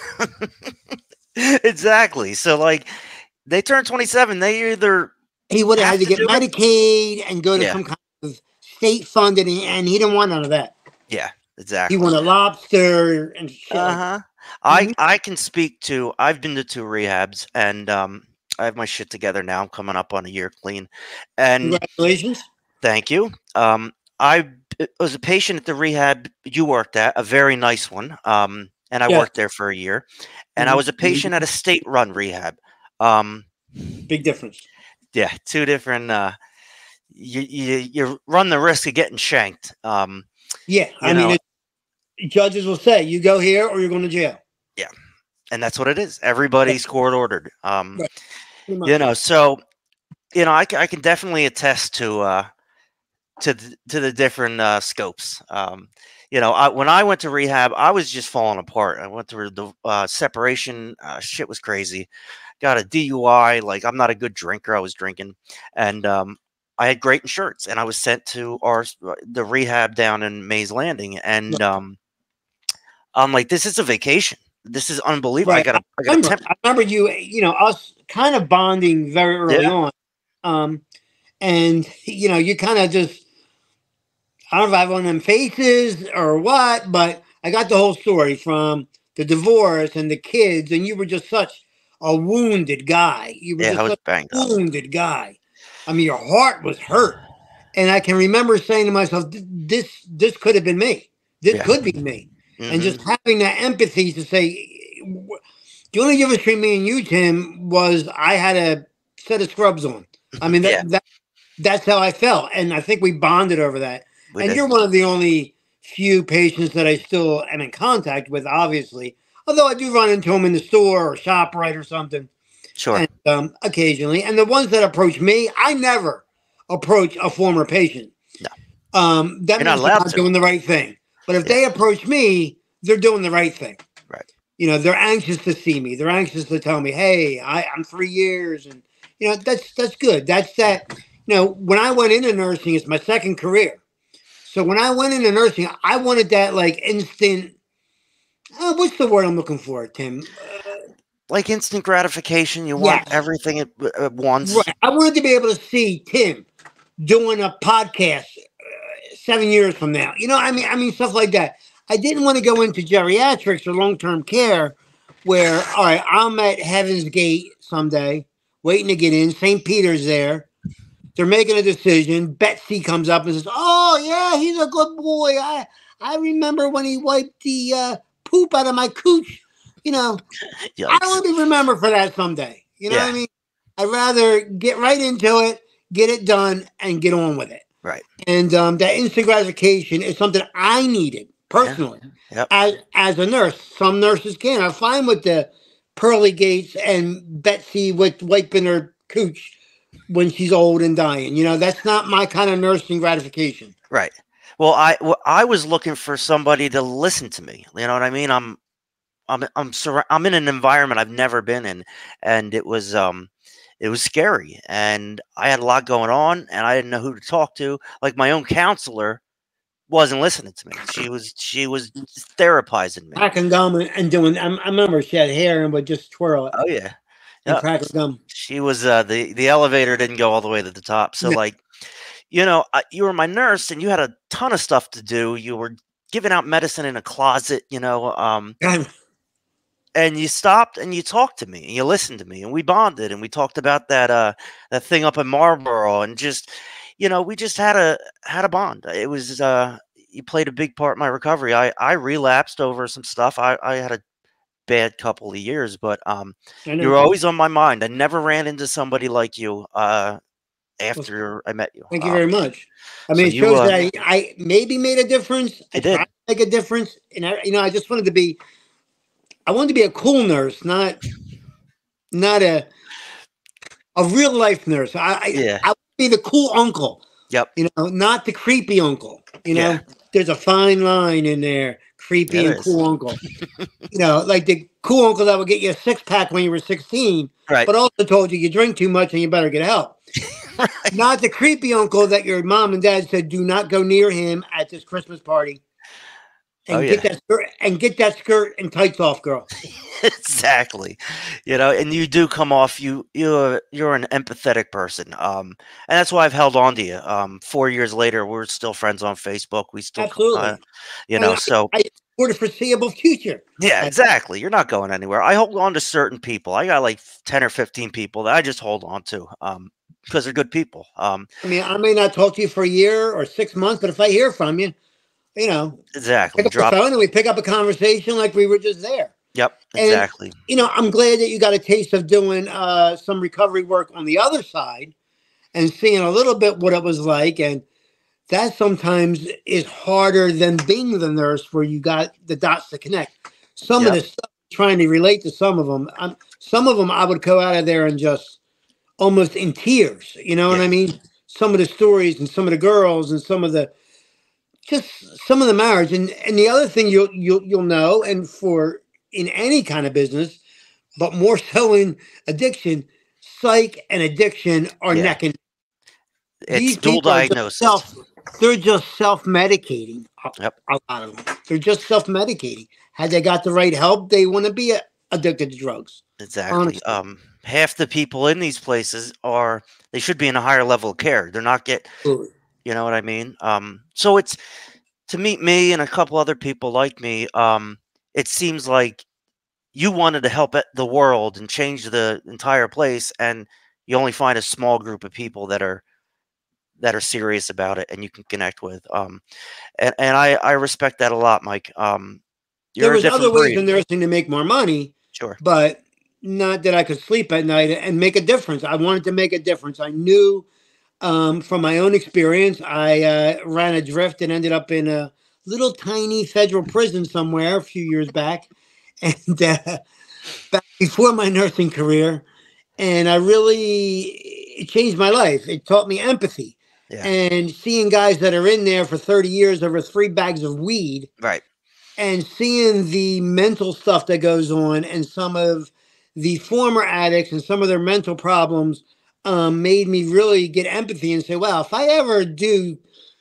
Exactly. So like they turn twenty-seven, they either He would have have had to get do it- Medicaid and go to Yeah. some kind of state funded, and, and he didn't want none of that. Yeah, He exactly. wanted lobster and shit. Uh like huh. that. I Mhm. I can speak to. I've been to two rehabs, and um, I have my shit together now. I'm coming up on a year clean, and Congratulations. thank you. Um, I b- was a patient at the rehab you worked at, a very nice one. Um, and I Yeah. worked there for a year, and I Mhm. was a patient at a state-run rehab. Um, Big difference. yeah, two different. Uh, you you you run the risk of getting shanked. Um, Yeah. You I mean, know- it, judges will say, you go here or you're going to jail. and that's what it is. Everybody's court ordered. Um, Right. Pretty much. you know, so you know, I, ca- I can definitely attest to uh, to th- to the different uh, scopes. Um, you know, I, when I went to rehab, I was just falling apart. I went through the uh, separation. Uh, shit was crazy. Got a D U I. Like I'm not a good drinker. I was drinking, and um, I had great insurance, and I was sent to our the rehab down in Mays Landing, and um, I'm like, this is a vacation. This is unbelievable. I Right. got a, I I got a remember, temp- I remember you, you know, us kind of bonding very early Yeah. on. Um, and, you know, you kind of just, I don't know if I have one of them faces or what, but I got the whole story from the divorce and the kids, and you were just such a wounded guy. You were Yeah, just I was such banged a up. wounded guy. I mean, your heart was hurt. And I can remember saying to myself, "Th- this, this could have been me. This Yeah. could be me. And Mhm. just having that empathy to say, the only difference between me and you, Tim, was I had a set of scrubs on. I mean, that, Yeah. that that's how I felt, and I think we bonded over that. We and did. you're one of the only few patients that I still am in contact with, obviously. Although I do run into them in the store or ShopRite or something, Sure. and, um, occasionally. And the ones that approach me, I never approach a former patient. No. Um, that You're not means they're allowed not to. doing the right thing. But if they approach me, they're doing the right thing. Right. You know, they're anxious to see me. They're anxious to tell me, "Hey, I, I'm three years," and you know, that's that's good. That's that. You know, when I went into nursing, it's my second career. So when I went into nursing, I wanted that like instant. Uh, what's the word I'm looking for, Tim? Like instant gratification. You want Yes. everything at, at once. Right. I wanted to be able to see Tim doing a podcast uh, seven years from now. You know, I mean, I mean stuff like that. I didn't want to go into geriatrics or long-term care, where all right, I'm at Heaven's Gate someday waiting to get in. Saint Peter's there. They're making a decision. Betsy comes up and says, "Oh yeah, he's a good boy. I I remember when he wiped the uh, poop out of my cooch. You know, Yikes. I want to be remembered for that someday. You know Yeah. what I mean? I'd rather get right into it, get it done, and get on with it. Right. And um, that instant gratification is something I needed personally Yep. as as a nurse. Some nurses can. I'm fine with the pearly gates and Betsy with wiping her cooch when she's old and dying. You know, that's not my kind of nursing gratification. Right. Well, I well, I was looking for somebody to listen to me. You know what I mean? I'm I'm I'm surra- I'm in an environment I've never been in, and it was um it was scary, and I had a lot going on, and I didn't know who to talk to. Like my own counselor wasn't listening to me. She was she was therapizing me. Cracking gum and, and doing. I, I remember she had hair and would just twirl it. Oh yeah. And Yeah. cracking gum. She was uh, the the elevator didn't go all the way to the top. So Yeah. like, you know, uh, you were my nurse, and you had a ton of stuff to do. You were giving out medicine in a closet, you know, um, and you stopped and you talked to me and you listened to me and we bonded and we talked about that uh that thing up in Marlboro and just, you know, we just had a had a bond. It was uh you played a big part in my recovery. I I relapsed over some stuff. I I had a bad couple of years, but um I know. you were always on my mind. I never ran into somebody like you uh after I met you. Thank you Um, very much. I so mean, it you, shows uh, that I, I maybe made a difference. I You did. tried to make a difference, and I, you know, I just wanted to be. I wanted to be a cool nurse, not, not a, a real life nurse. I, I, Yeah. I want to be the cool uncle. Yep. You know, not the creepy uncle. You know, Yeah. there's a fine line in there, creepy There and is. cool uncle. You know, like the cool uncle that would get you a six pack when you were sixteen, Right. but also told you you drink too much and you better get help. Not the creepy uncle that your mom and dad said, "Do not go near him at this Christmas party." And Oh, get yeah. that skirt and get that skirt and tights off, girl. Exactly. You know, and you do come off you you're you're an empathetic person. Um and that's why I've held on to you. Um four years later we're still friends on Facebook. We still Absolutely. uh, you And know, I- so I, for the foreseeable future. yeah, exactly. You're not going anywhere. I hold on to certain people. I got like ten or fifteen people that I just hold on to um because they're good people. Um I mean, I may not talk to you for a year or six months, but if I hear from you, you know, exactly. pick up Drop the phone and we pick up a conversation like we were just there. Yep, And, exactly. You know, I'm glad that you got a taste of doing uh, some recovery work on the other side and seeing a little bit what it was like. And that sometimes is harder than being the nurse where you got the dots to connect. Some of Yep. the stuff, trying to relate to some of them, I'm, some of them I would go out of there and just almost in tears. You know what I mean? Some of the stories and some of the girls and some of the, just some of the marriage. And, and the other thing you'll, you'll, you'll know, and for in any kind of business, but more so in addiction, psych and addiction are Yeah. neck and It's these dual people are just diagnosis. self- they're just self-medicating. A, Yep. a lot of them. They're just self-medicating. Had they got the right help, they wouldn't be uh, addicted to drugs. Exactly. Honestly. Um, half the people in these places are they should be in a higher level of care. They're not get, Absolutely. you know what I mean? Um, so it's to meet me and a couple other people like me. Um, it seems like you wanted to help it- the world and change the entire place, and you only find a small group of people that are that are serious about it and you can connect with. Um, and and I I respect that a lot, Mike. Um, you're There a was different other ways breed. in nursing to make more money, Sure. but not that I could sleep at night and make a difference. I wanted to make a difference. I knew um, from my own experience, I uh, ran adrift and ended up in a little tiny federal prison somewhere a few years back, and uh, back before my nursing career. And I really, it changed my life. It taught me empathy. Yeah. And seeing guys that are in there for thirty years over three bags of weed, Right. and seeing the mental stuff that goes on and some of the former addicts and some of their mental problems um, made me really get empathy and say, well, if I ever do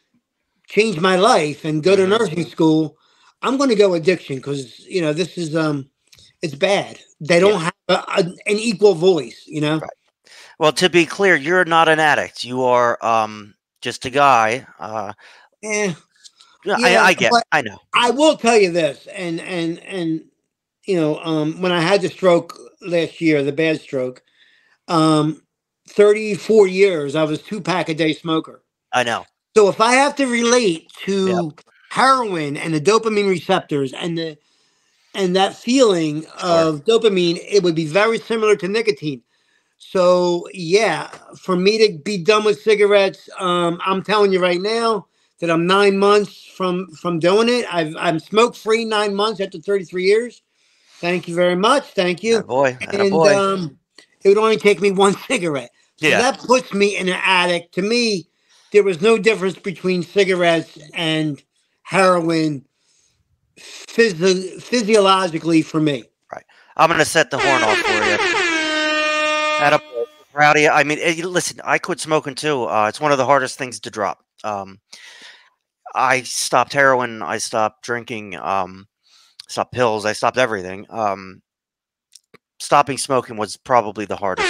change my life and go to nursing school, I'm going to go addiction because, you know, this is, um, it's bad. They don't have a, a, an equal voice, you know? Right. Well, to be clear, you're not an addict. You are um, just a guy. Uh, Eh. yeah, Yeah, I, I get. but I know. I will tell you this, and and and you know, um, when I had the stroke last year, the bad stroke, um, thirty-four years, I was two pack a day smoker. I know. So if I have to relate to Yep. heroin and the dopamine receptors and the and that feeling of dopamine, it would be very similar to nicotine. So yeah, for me to be done with cigarettes, um, I'm telling you right now that I'm nine months from from doing it. I've I'm smoke free nine months after thirty-three years. Thank you very much. Thank you. Boy, And boy. um, it would only take me one cigarette. So Yeah. that puts me in an addict. To me, there was no difference between cigarettes and heroin physio- physiologically for me. Right. I'm going to set the horn off for you. Atta boy. Proud of you. I mean, eh, listen, I quit smoking too. Uh, it's one of the hardest things to drop. Um, I stopped heroin. I stopped drinking. Um, stopped pills. I stopped everything. Um, stopping smoking was probably the hardest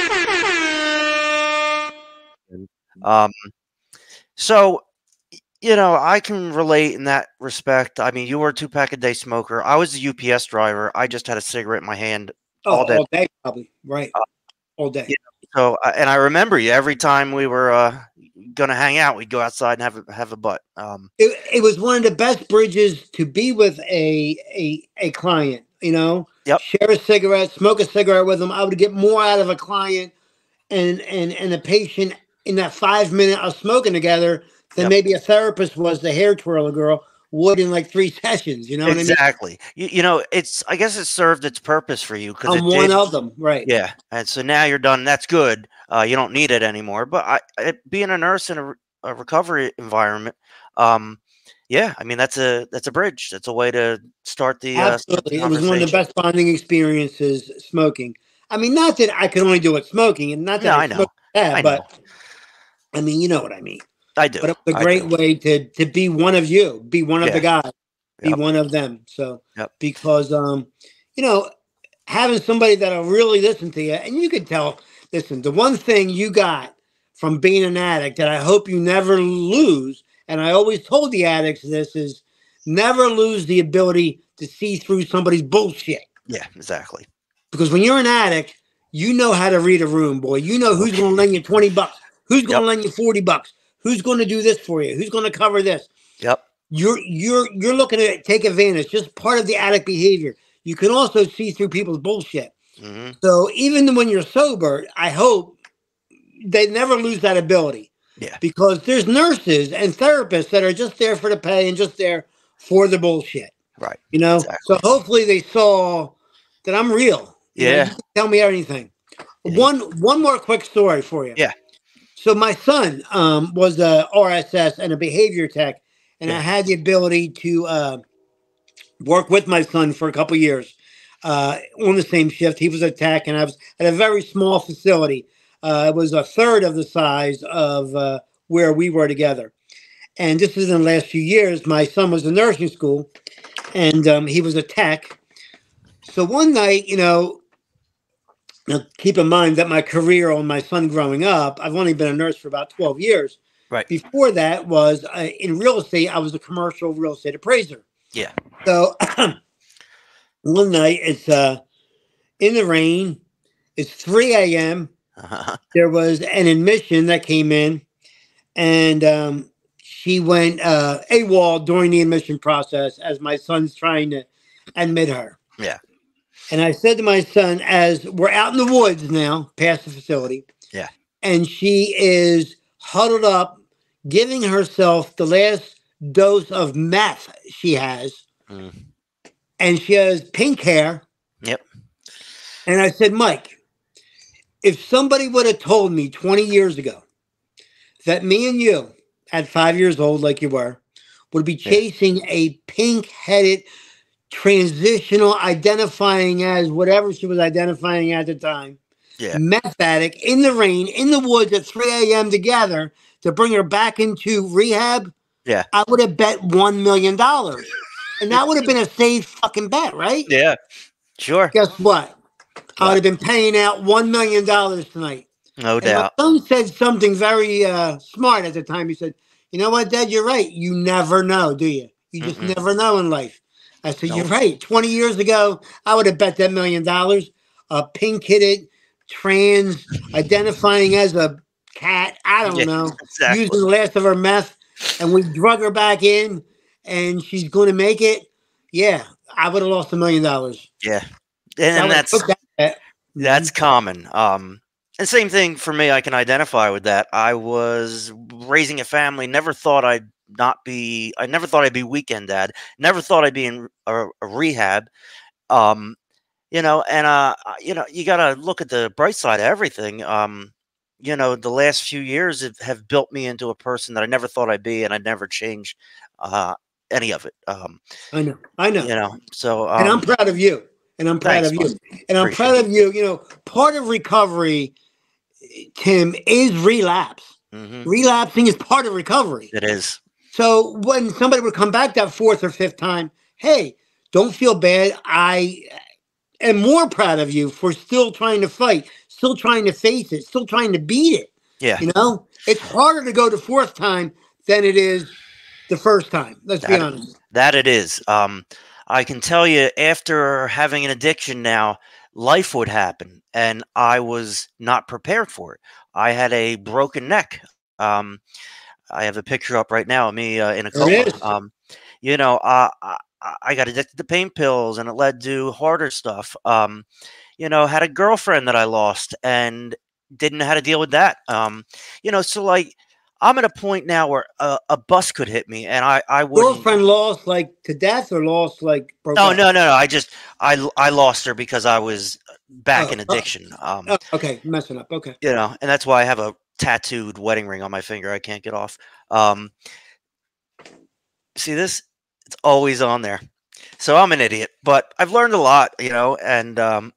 one. Um, so, y- you know, I can relate in that respect. I mean, you were a two pack a day smoker. I was a U P S driver. I just had a cigarette in my hand Oh, all day. all day, probably. Right. all day. You know, so, uh, and I remember you every time we were uh, gonna hang out, we'd go outside and have a, have a butt. Um, It, it was one of the best bridges to be with a a a client. You know, Yep. share a cigarette, smoke a cigarette with them. I would get more out of a client and and and a patient in that five minute of smoking together than Yep. maybe a therapist was the hair twirler girl would in like three sessions. You know what I mean? exactly. You, you know, it's I guess it served its purpose for you because I'm it one did. of them, right? Yeah, and so now you're done. That's good. Uh, you don't need it anymore. But I, I being a nurse in a, re- a recovery environment, um, yeah, I mean that's a that's a bridge. That's a way to start the uh, start the Absolutely. It was one of the conversation. best bonding experiences smoking. I mean, not that I could only do it smoking, and not that No, I, I know. smoked that, I but I mean, you know what I mean. I do. But it was a I great do. way to to be one of you, be one of the Yeah. guys, be Yep. one of them. So Yep. because um, you know, having somebody that'll really listen to you, and you can tell. Listen, the one thing you got from being an addict that I hope you never lose, and I always told the addicts this is never lose the ability to see through somebody's bullshit. Yeah, exactly. Because when you're an addict, you know how to read a room, boy. You know who's going to lend you twenty bucks, who's going to lend you forty bucks, who's going to do this for you, who's going to cover this. Yep. You're you're you're looking to take advantage, just part of the addict behavior. You can also see through people's bullshit. hmm So even when you're sober, I hope they never lose that ability. Yeah. Because there's nurses and therapists that are just there for the pay and just there for the bullshit. Right. You know? Exactly. So hopefully they saw that I'm real. You know, Yeah. you can tell me anything. One one more quick story for you. Yeah. So my son um, was a R S S and a behavior tech, and I had the ability to uh, work with my son for a couple years uh, on the same shift. He was a tech, and I was at a very small facility. Uh, it was a third of the size of uh, where we were together. And this is in the last few years. My son was in nursing school, and um, he was a tech. So one night, you know, now keep in mind that my career on my son growing up, I've only been a nurse for about twelve years. Right. Before that was uh, in real estate, I was a commercial real estate appraiser. Yeah. So one night it's uh, in the rain. It's three a.m. Uh-huh. There was an admission that came in, and um, she went uh, AWOL during the admission process as my son's trying to admit her. Yeah. And I said to my son, as we're out in the woods now, past the facility, Yeah. and she is huddled up, giving herself the last dose of meth she has, Mm. and she has pink hair. Yep. And I said, Mike, if somebody would have told me twenty years ago that me and you, at five years old, like you were, would be chasing a pink-headed, transitional, identifying as whatever she was identifying at the time, Yeah. meth addict in the rain, in the woods at three a.m. together to bring her back into rehab, Yeah. I would have bet one million dollars. And that would have been a safe fucking bet, right? Yeah. Sure. Guess what? I would have been paying out one million dollars tonight. No And doubt. my son said something very uh, smart at the time. He said, you know what, Dad, you're right. You never know, do you? You just Mm-mm. never know in life. I said, Nope. you're right. twenty years ago, I would have bet that million dollars. A pink-headed, trans, identifying as a cat. I don't Yeah, know. exactly. Using the last of her meth, and we drug her back in, and she's going to make it. Yeah, I would have lost a million dollars. Yeah, and, and that's that. that's common. Um, and same thing for me. I can identify with that. I was raising a family. Never thought I'd not be. I never thought I'd be weekend dad. Never thought I'd be in a, a rehab. Um, you know, and uh, you know, you got to look at the bright side of everything. Um, you know, the last few years have, have built me into a person that I never thought I'd be, and I'd never change uh, any of it. Um, I know, I know. You know, so um, and I'm proud of you, and I'm proud thanks, of you, bud. and I'm Appreciate proud it. of you. You know, part of recovery, Tim, is relapse. Mhm. Relapsing is part of recovery. It is. So when somebody would come back that fourth or fifth time, hey, don't feel bad. I am more proud of you for still trying to fight, still trying to face it, still trying to beat it. Yeah. You know, it's harder to go the fourth time than it is the first time. Let's be That, honest. that it is. Um, I can tell you, after having an addiction now, life would happen, and I was not prepared for it. I had a broken neck. Um, I have a picture up right now of me uh, in a There it coma. is. Um, you know, uh, I, I got addicted to pain pills, and it led to harder stuff. Um, you know, had a girlfriend that I lost, and didn't know how to deal with that. Um, you know, so like I'm at a point now where a, a bus could hit me, and I I wouldn't. Girlfriend lost like to death or lost like broke No, up? no, no, no. I just I I lost her because I was back Oh, in oh, addiction. Um, oh, okay, messing up. Okay. you know, and that's why I have a tattooed wedding ring on my finger. I can't get off. Um, see this? It's always on there. So I'm an idiot, but I've learned a lot, you know, and um,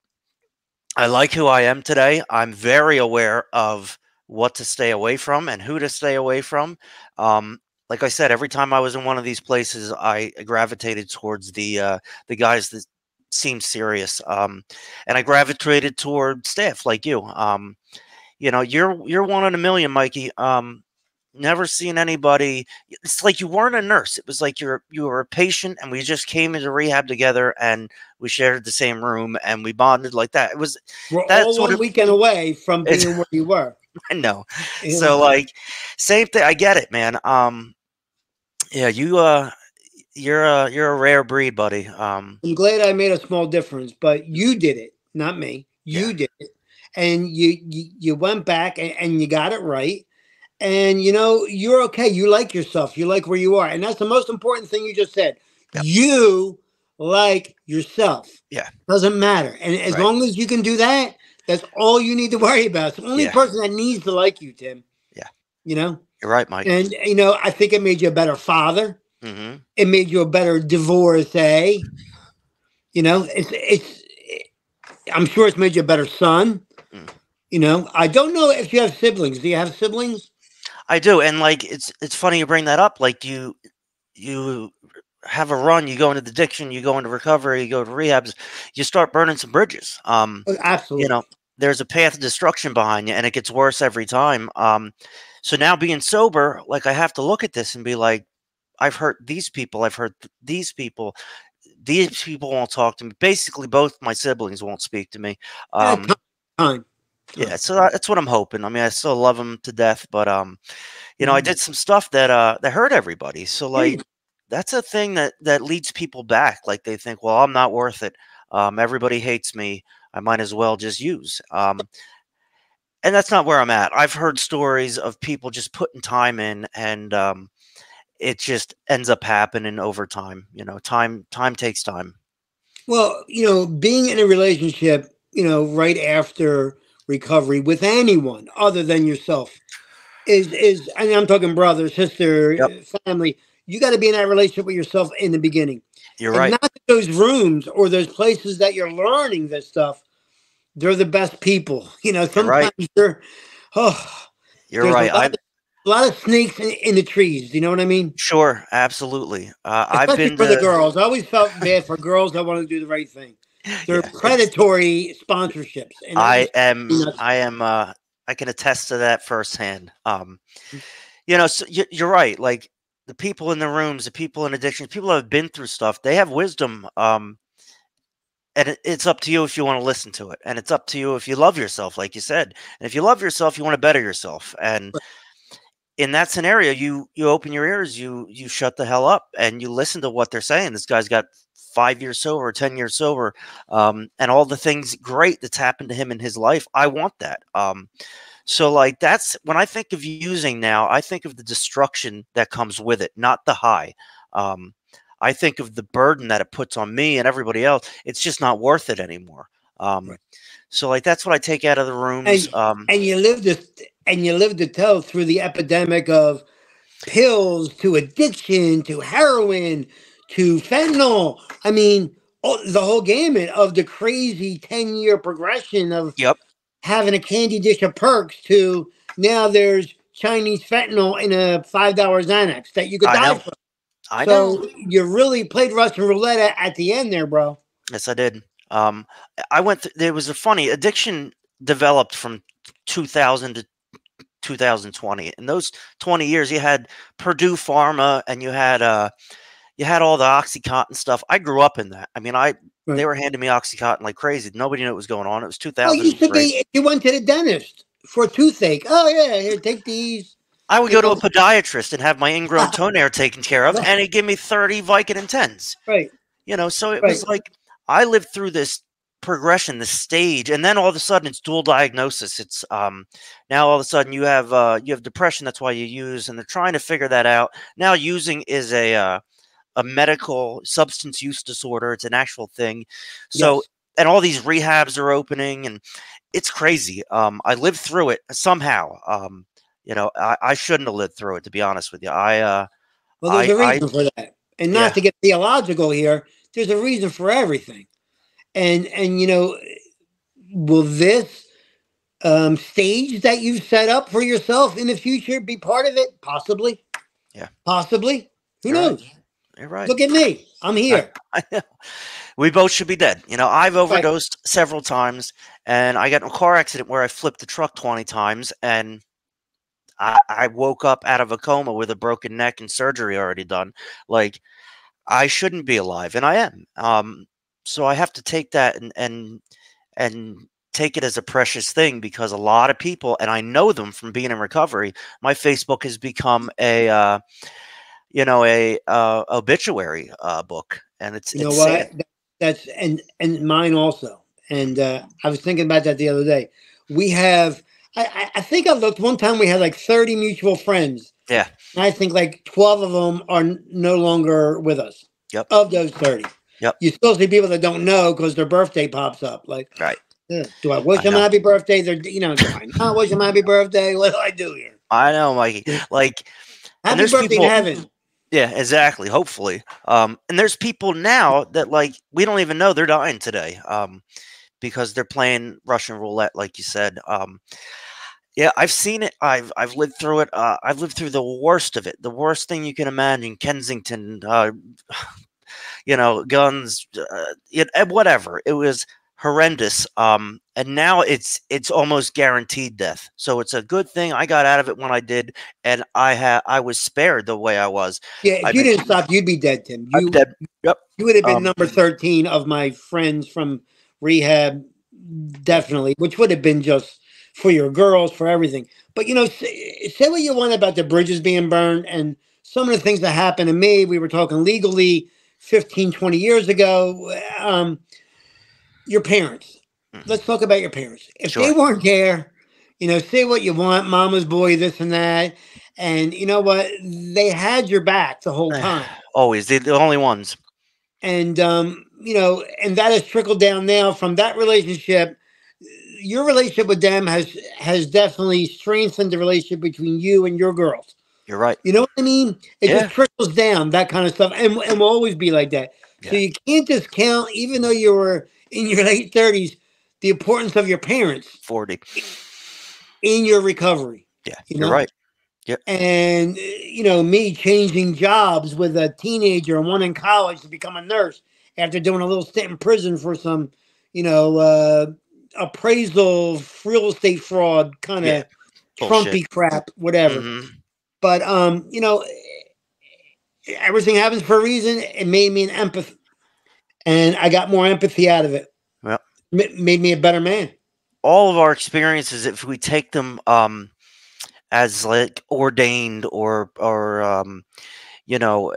I like who I am today. I'm very aware of what to stay away from and who to stay away from. Um, like I said, every time I was in one of these places, I gravitated towards the uh, the guys that seemed serious, um, and I gravitated toward staff like you. Um, you know, you're you're one in a million, Mikey. Um, never seen anybody. It's like you weren't a nurse. It was like you're you were a patient, and we just came into rehab together, and we shared the same room, and we bonded like that. It was We're that's all what one it- weekend away from It's- being where you were. I know. You So know? like, same thing. I get it, man. Um, yeah, you uh, you're a you're a rare breed, buddy. Um, I'm glad I made a small difference, but you did it, not me. You did it, and you you, you went back and, and you got it right. And you know you're okay. You like yourself. You like where you are, and that's the most important thing you just said. You like yourself. Yeah. Doesn't matter, and as Right. long as you can do that, that's all you need to worry about. It's the only Yeah. person that needs to like you, Tim. Yeah. You know. You're right, Mike. And you know, I think it made you a better father. hmm It made you a better divorcee. You know, it's it's. I'm sure it's made you a better son. Mm. You know, I don't know if you have siblings. Do you have siblings? I do, and like it's it's funny you bring that up. Like you you have a run, you go into the addiction, you go into recovery, you go to rehabs, you start burning some bridges. Um, Oh, absolutely. you know, there's a path of destruction behind you, and it gets worse every time. Um, so now being sober, like I have to look at this and be like, I've hurt these people, I've hurt th- these people. These people won't talk to me. Basically, both my siblings won't speak to me. Yeah, Um, time, time. yeah, so that- that's what I'm hoping. I mean, I still love them to death, but um, you know, I Mhm. did some stuff that uh that hurt everybody. So like, Mm. that's a thing that that leads people back. Like they think, well, I'm not worth it. Um, everybody hates me. I might as well just use. Um, and that's not where I'm at. I've heard stories of people just putting time in, and um, it just ends up happening over time. You know, time time takes time. Well, you know, being in a relationship, you know, right after recovery with anyone other than yourself is is and I'm talking brother, sister, Yep. family. You got to be in that relationship with yourself in the beginning. You're And right. not that those rooms or those places that you're learning this stuff, they're the best people. You know, You're right. sometimes they're oh You're there's right. A lot, I of, a lot of snakes in, in the trees. Do you know what I mean? sure, absolutely. Uh, I've Especially been for the to- girls. I always felt bad for girls that want to do the right thing. They're predatory sponsorships. And I just- am nuts. I am uh I can attest to that firsthand. Um you know, so you, you're right. Like the people in the rooms, the people in addiction, people that have been through stuff, they have wisdom. Um and it, it's up to you if you want to listen to it, and it's up to you if you love yourself, like you said. And if you love yourself, you want to better yourself. And in that scenario, you you open your ears, you you shut the hell up, and you listen to what they're saying. This guy's got five years sober, ten years sober, um, and all the things great that's happened to him in his life. I want that. Um, so like that's when I think of using now, I think of the destruction that comes with it, not the high. Um, I think of the burden that it puts on me and everybody else. It's just not worth it anymore. Um, right. So like that's what I take out of the rooms. And, um, and you lived this, and you lived to tell through the epidemic of pills to addiction to heroin to fentanyl. I mean, oh, the whole gamut of the crazy ten-year progression of yep. having a candy dish of perks to now there's Chinese fentanyl in a five dollar Xanax that you could I die know. from. I so know. You really played Russian roulette at the end there, bro. Yes, I did. Um, I went. Th- there was a funny addiction developed from two thousand to two thousand twenty. In those twenty years, you had Purdue Pharma, and you had uh, you had all the OxyContin stuff. I grew up in that. I mean, I right. they were handing me OxyContin like crazy. Nobody knew what was going on. It was two thousand. Oh, you used to be. You went to the dentist for a toothache. Oh yeah, here, take these. I would go to a podiatrist and have my ingrown toenail taken care of, and he'd give me thirty Vicodin tens. Right. You know, so it right. was like I lived through this progression, this stage, and then all of a sudden it's dual diagnosis. It's um now all of a sudden you have uh you have depression. That's why you use, and they're trying to figure that out. Now using is a uh, a medical substance use disorder. It's an actual thing. So yes. And all these rehabs are opening, and it's crazy. Um, I lived through it somehow. Um. You know, I, I shouldn't have lived through it, to be honest with you. I uh, well, there's I, a reason I, for that, and not yeah. to get theological here. There's a reason for everything, and and you know, will this um, stage that you've set up for yourself in the future be part of it? Possibly. Yeah. Possibly. Who You're knows? Right. You're right. Look at me. I'm here. I, I know. We both should be dead. You know, I've overdosed right. several times, and I got in a car accident where I flipped the truck twenty times, and I, I woke up out of a coma with a broken neck and surgery already done. Like, I shouldn't be alive, and I am. Um, so I have to take that and and and take it as a precious thing, because a lot of people, and I know them from being in recovery. My Facebook has become a, uh, you know, a uh, obituary uh, book, and it's you know it's what sad. That's and and mine also. And uh, I was thinking about that the other day. We have. I, I think I looked one time. We had like thirty mutual friends. Yeah. And I think like twelve of them are n- no longer with us. Yep. Of those thirty. Yep. You still see people that don't know because their birthday pops up. Like, right. Yeah, do I wish I them know. happy birthday? They're, you know, do I not wish them happy birthday? What do I do here? I know, Mikey. Like, happy birthday people, in heaven. Yeah, exactly. Hopefully. Um, and there's people now that like we don't even know they're dying today. Um, because they're playing Russian roulette, like you said. Um, Yeah, I've seen it. I've I've lived through it. Uh, I've lived through the worst of it. The worst thing you can imagine. Kensington, uh, you know, guns, uh, it, whatever. It was horrendous. Um, and now it's it's almost guaranteed death. So it's a good thing I got out of it when I did, and I had I was spared the way I was. Yeah, if I've you been, didn't stop, you'd be dead, Tim. You, I'm dead. Yep. You would have been Um, number thirteen of my friends from rehab, definitely, which would have been just for your girls, for everything. But, you know, say, say what you want about the bridges being burned and some of the things that happened to me. We were talking legally fifteen, twenty years ago. Um, your parents. Mm-hmm. Let's talk about your parents. If Sure. they weren't there, you know, say what you want, mama's boy, this and that. And you know what? They had your back the whole time. Always. They're the only ones. And, um, you know, and that has trickled down now from that relationship. Your relationship with them has has definitely strengthened the relationship between you and your girls. You're right. You know what I mean? It Yeah. just trickles down, that kind of stuff, and, and will always be like that. So Yeah. you can't discount, even though you were in your late thirties, the importance of your parents forty. in your recovery. Yeah, you you're know? right. Yep. And, uh, you know, me changing jobs with a teenager and one in college to become a nurse after doing a little stint in prison for some, you know, uh, appraisal, real estate fraud, kind of Yeah. Trumpy Bullshit. crap, whatever. Mhm. But, um, you know, everything happens for a reason. It made me an empath. and I got more empathy out of it. Yeah. M- made me a better man. All of our experiences, if we take them um, as like ordained or or um, you know,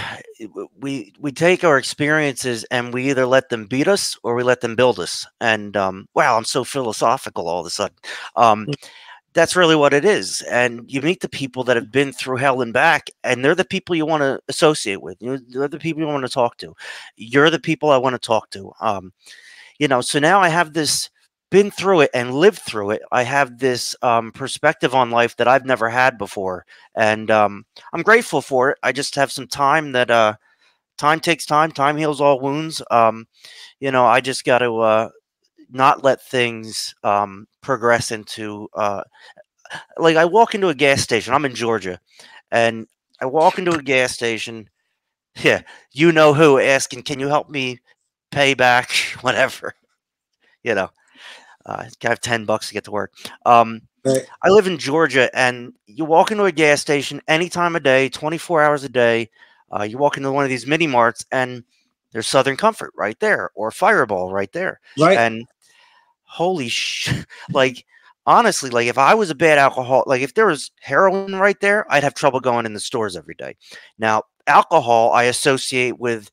we we take our experiences and we either let them beat us or we let them build us. And um, wow, I'm so philosophical all of a sudden. Um, that's really what it is. And you meet the people that have been through hell and back, and they're the people you want to associate with. You know, they're the people you want to talk to. You're the people I want to talk to. Um, you know, so now I have this, been through it and lived through it. I have this um, perspective on life that I've never had before. And um, I'm grateful for it. I just have some time that uh, time takes time. Time heals all wounds. Um, you know, I just got to uh, not let things um, progress into uh, like I walk into a gas station. I'm in Georgia, and I walk into a gas station. Yeah, you know who, asking, "Can you help me pay back?" Whatever, you know. Uh, I have ten bucks to get to work. Um, right. I live in Georgia, and you walk into a gas station any time of day, twenty-four hours a day. Uh, you walk into one of these mini marts, and there's Southern Comfort right there, or Fireball right there. Right. And holy sh! Like, honestly, like if I was a bad alcohol, like if there was heroin right there, I'd have trouble going in the stores every day. Now, alcohol I associate with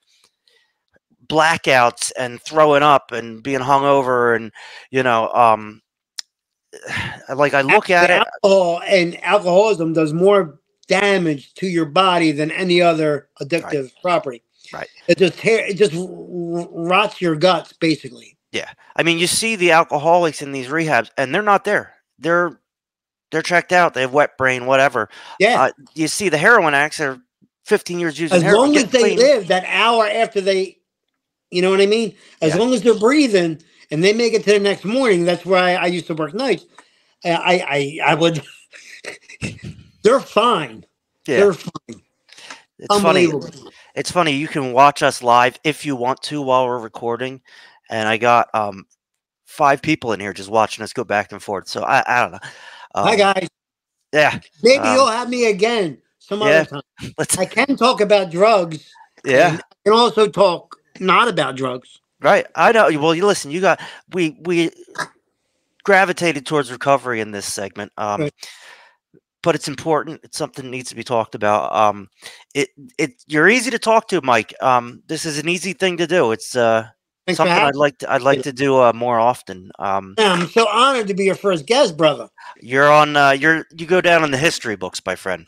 blackouts and throwing up and being hungover, and you know, um, like I look at it, alcohol and alcoholism does more damage to your body than any other addictive right. property. Right. It just hair, it just rots your guts, basically. Yeah, I mean, you see the alcoholics in these rehabs, and they're not there. They're they're checked out. They have wet brain, whatever. Yeah. Uh, you see the heroin addicts are fifteen years using as heroin. long as they clean. live that hour after they, you know what I mean? As yeah. long as they're breathing and they make it to the next morning, that's where I, I used to work nights. I, I, I would, they're fine. Yeah. They're fine. It's funny. It's funny. You can watch us live if you want to while we're recording. And I got um, five people in here just watching us go back and forth. So I, I don't know. Um, Hi, guys. Yeah. Maybe um, you'll have me again some yeah. other time. Let's... I can talk about drugs. Yeah. I can also talk not about drugs. Right. I know. Well, you listen, you got, we, we gravitated towards recovery in this segment. Um, right. But it's important. It's something that needs to be talked about. Um, it, it, you're easy to talk to, Mike. Um, this is an easy thing to do. It's, uh, Thanks something I'd like to, I'd like to do uh, more often. Um, yeah, I'm so honored to be your first guest, brother. You're on, uh, you're, you go down in the history books, my friend.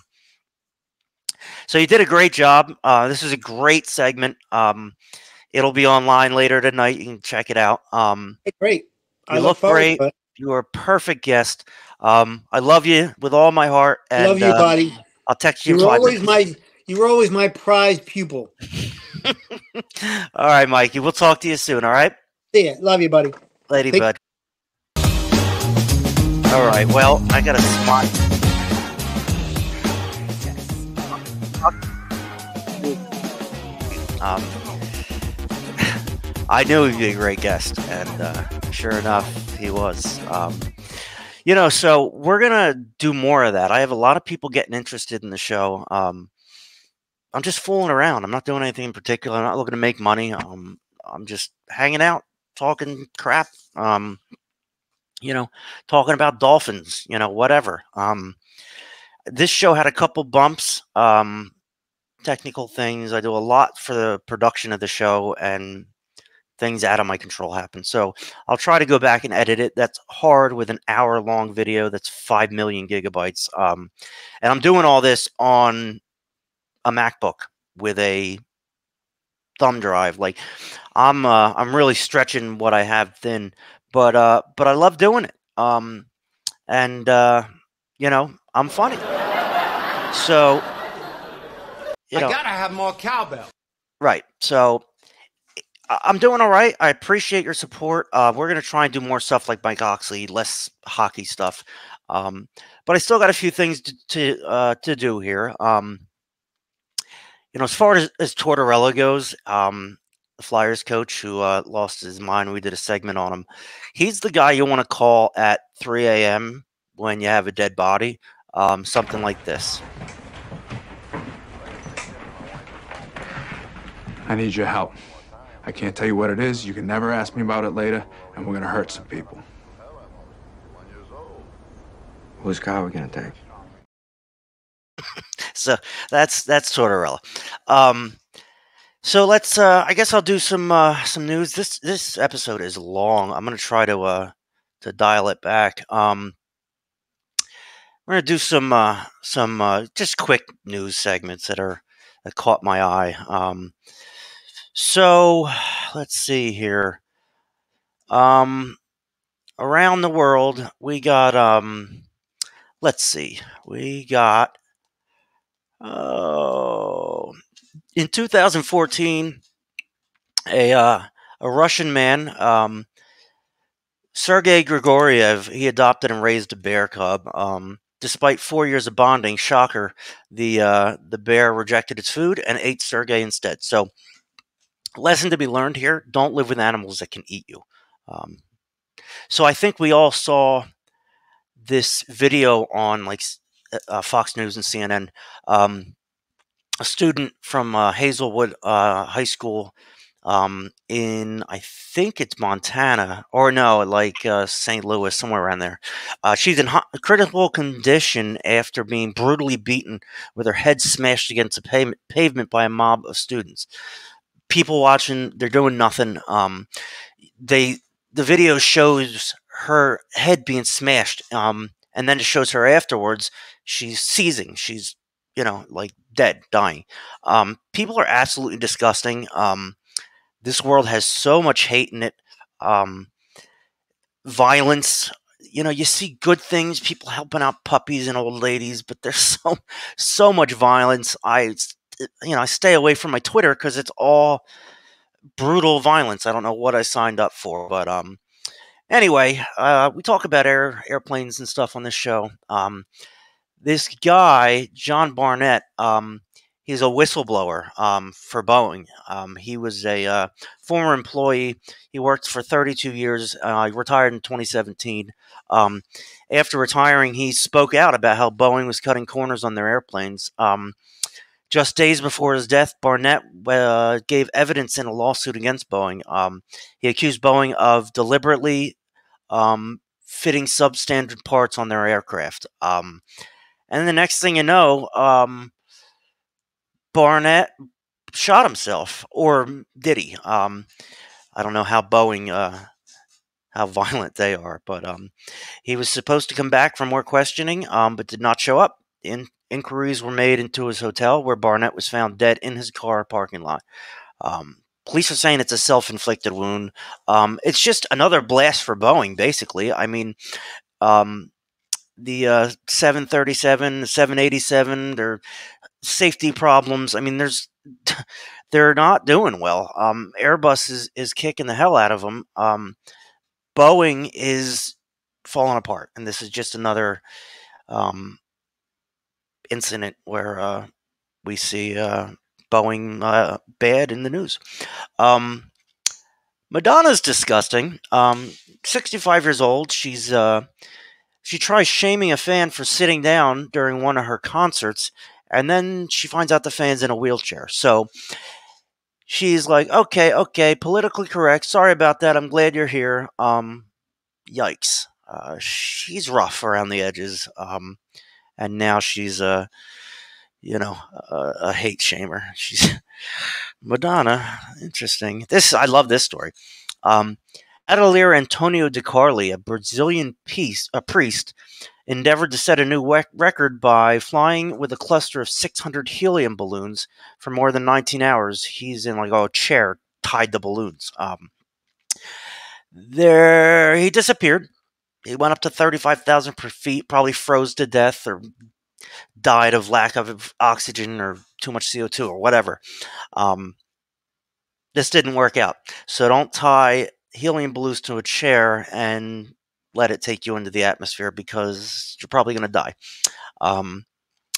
So you did a great job. Uh, this is a great segment. Um, it'll be online later tonight. You can check it out. Um, hey, great. You I look great. You are a perfect guest. Um, I love you with all my heart. And, love you, uh, buddy. I'll text you. You're always my, you were always my prized pupil. All right, Mikey. We'll talk to you soon. All right. See ya. Love you, buddy. Lady Take bud. All right. Well, I got a spot. Um, I knew he'd be a great guest, and uh, sure enough, he was. Um, you know, so we're gonna do more of that. I have a lot of people getting interested in the show. Um, I'm just fooling around. I'm not doing anything in particular. I'm not looking to make money. Um, I'm just hanging out, talking crap. Um, you know, talking about dolphins. You know, whatever. Um, this show had a couple bumps. Um, technical things. I do a lot for the production of the show, and things out of my control happen. So I'll try to go back and edit it. That's hard with an hour long video. That's five million gigabytes. Um, and I'm doing all this on a MacBook with a thumb drive. Like I'm, uh, I'm really stretching what I have thin, but, uh, but I love doing it. Um, and, uh, you know, I'm funny. So, you know, I gotta have more cowbell. Right. So I'm doing all right. I appreciate your support. Uh, we're going to try and do more stuff like Mike Oxley, less hockey stuff. Um, but I still got a few things to to, uh, to do here. Um, you know, as far as, as Tortorella goes, um, the Flyers coach who uh, lost his mind, we did a segment on him. He's the guy you want to call at three A M when you have a dead body, um, something like this. I need your help. I can't tell you what it is. You can never ask me about it later, and we're gonna hurt some people. Whose car are we gonna take? So that's that's Tortorella. Um, so let's. Uh, I guess I'll do some uh, some news. This this episode is long. I'm gonna try to uh, to dial it back. Um, we're gonna do some uh, some uh, just quick news segments that are that caught my eye. Um, so let's see here. Um, around the world, we got. Um, let's see. We got. Oh, in two thousand fourteen, a uh, a Russian man, um, Sergei Grigoriev, he adopted and raised a bear cub. Um, despite four years of bonding, shocker, the uh, the bear rejected its food and ate Sergei instead. So, lesson to be learned here: don't live with animals that can eat you. Um, so, I think we all saw this video on like uh, Fox News and C N N. Um, a student from uh, Hazelwood uh, High School um, in, I think it's Montana, or no, like uh, Saint Louis, somewhere around there. Uh, she's in ho- critical condition after being brutally beaten with her head smashed against the pavement, pavement by a mob of students. People watching, they're doing nothing. Um, they the video shows her head being smashed, um, and then it shows her afterwards. She's seizing. She's you know, like dead, dying. Um, people are absolutely disgusting. Um, this world has so much hate in it. Um, violence. You know, you see good things, people helping out puppies and old ladies, but there's so so much violence. I, you know, I stay away from my Twitter because it's all brutal violence. I don't know what I signed up for, but um, anyway, uh, we talk about air airplanes and stuff on this show. Um. This guy, John Barnett, um, he's a whistleblower um, for Boeing. Um, he was a uh, former employee. He worked for thirty-two years. Uh, he retired in twenty seventeen. Um, after retiring, he spoke out about how Boeing was cutting corners on their airplanes. Um, just days before his death, Barnett uh, gave evidence in a lawsuit against Boeing. Um, he accused Boeing of deliberately um, fitting substandard parts on their aircraft. Um, And the next thing you know, um, Barnett shot himself, or did he? Um, I don't know how Boeing, uh, how violent they are, but um, he was supposed to come back for more questioning, um, but did not show up. In- inquiries were made into his hotel, where Barnett was found dead in his car parking lot. Um, police are saying it's a self-inflicted wound. Um, it's just another blast for Boeing, basically. I mean, um, the uh, seven thirty-seven, seven eighty-seven, their safety problems. I mean, there's they're not doing well. Um, Airbus is, is kicking the hell out of them. Um, Boeing is falling apart, and this is just another um, incident where uh, we see uh, Boeing uh, bad in the news. Um, Madonna's disgusting. Um, sixty-five years old. She's uh, She tries shaming a fan for sitting down during one of her concerts, and then she finds out the fan's in a wheelchair. So she's like, okay, okay, politically correct. Sorry about that. I'm glad you're here. Um, yikes. Uh, she's rough around the edges. Um, and now she's a, you know, a, a hate shamer. She's Madonna. Interesting. This, I love this story. Um, Atelier Antonio De Carli, a Brazilian piece, a priest, endeavored to set a new we- record by flying with a cluster of six hundred helium balloons for more than nineteen hours. He's in like a chair tied to balloons. Um, there, he disappeared. He went up to thirty-five thousand per feet, probably froze to death or died of lack of oxygen or too much C O two or whatever. Um, this didn't work out. So don't tie helium balloons to a chair and let it take you into the atmosphere, because you're probably going to die. Um,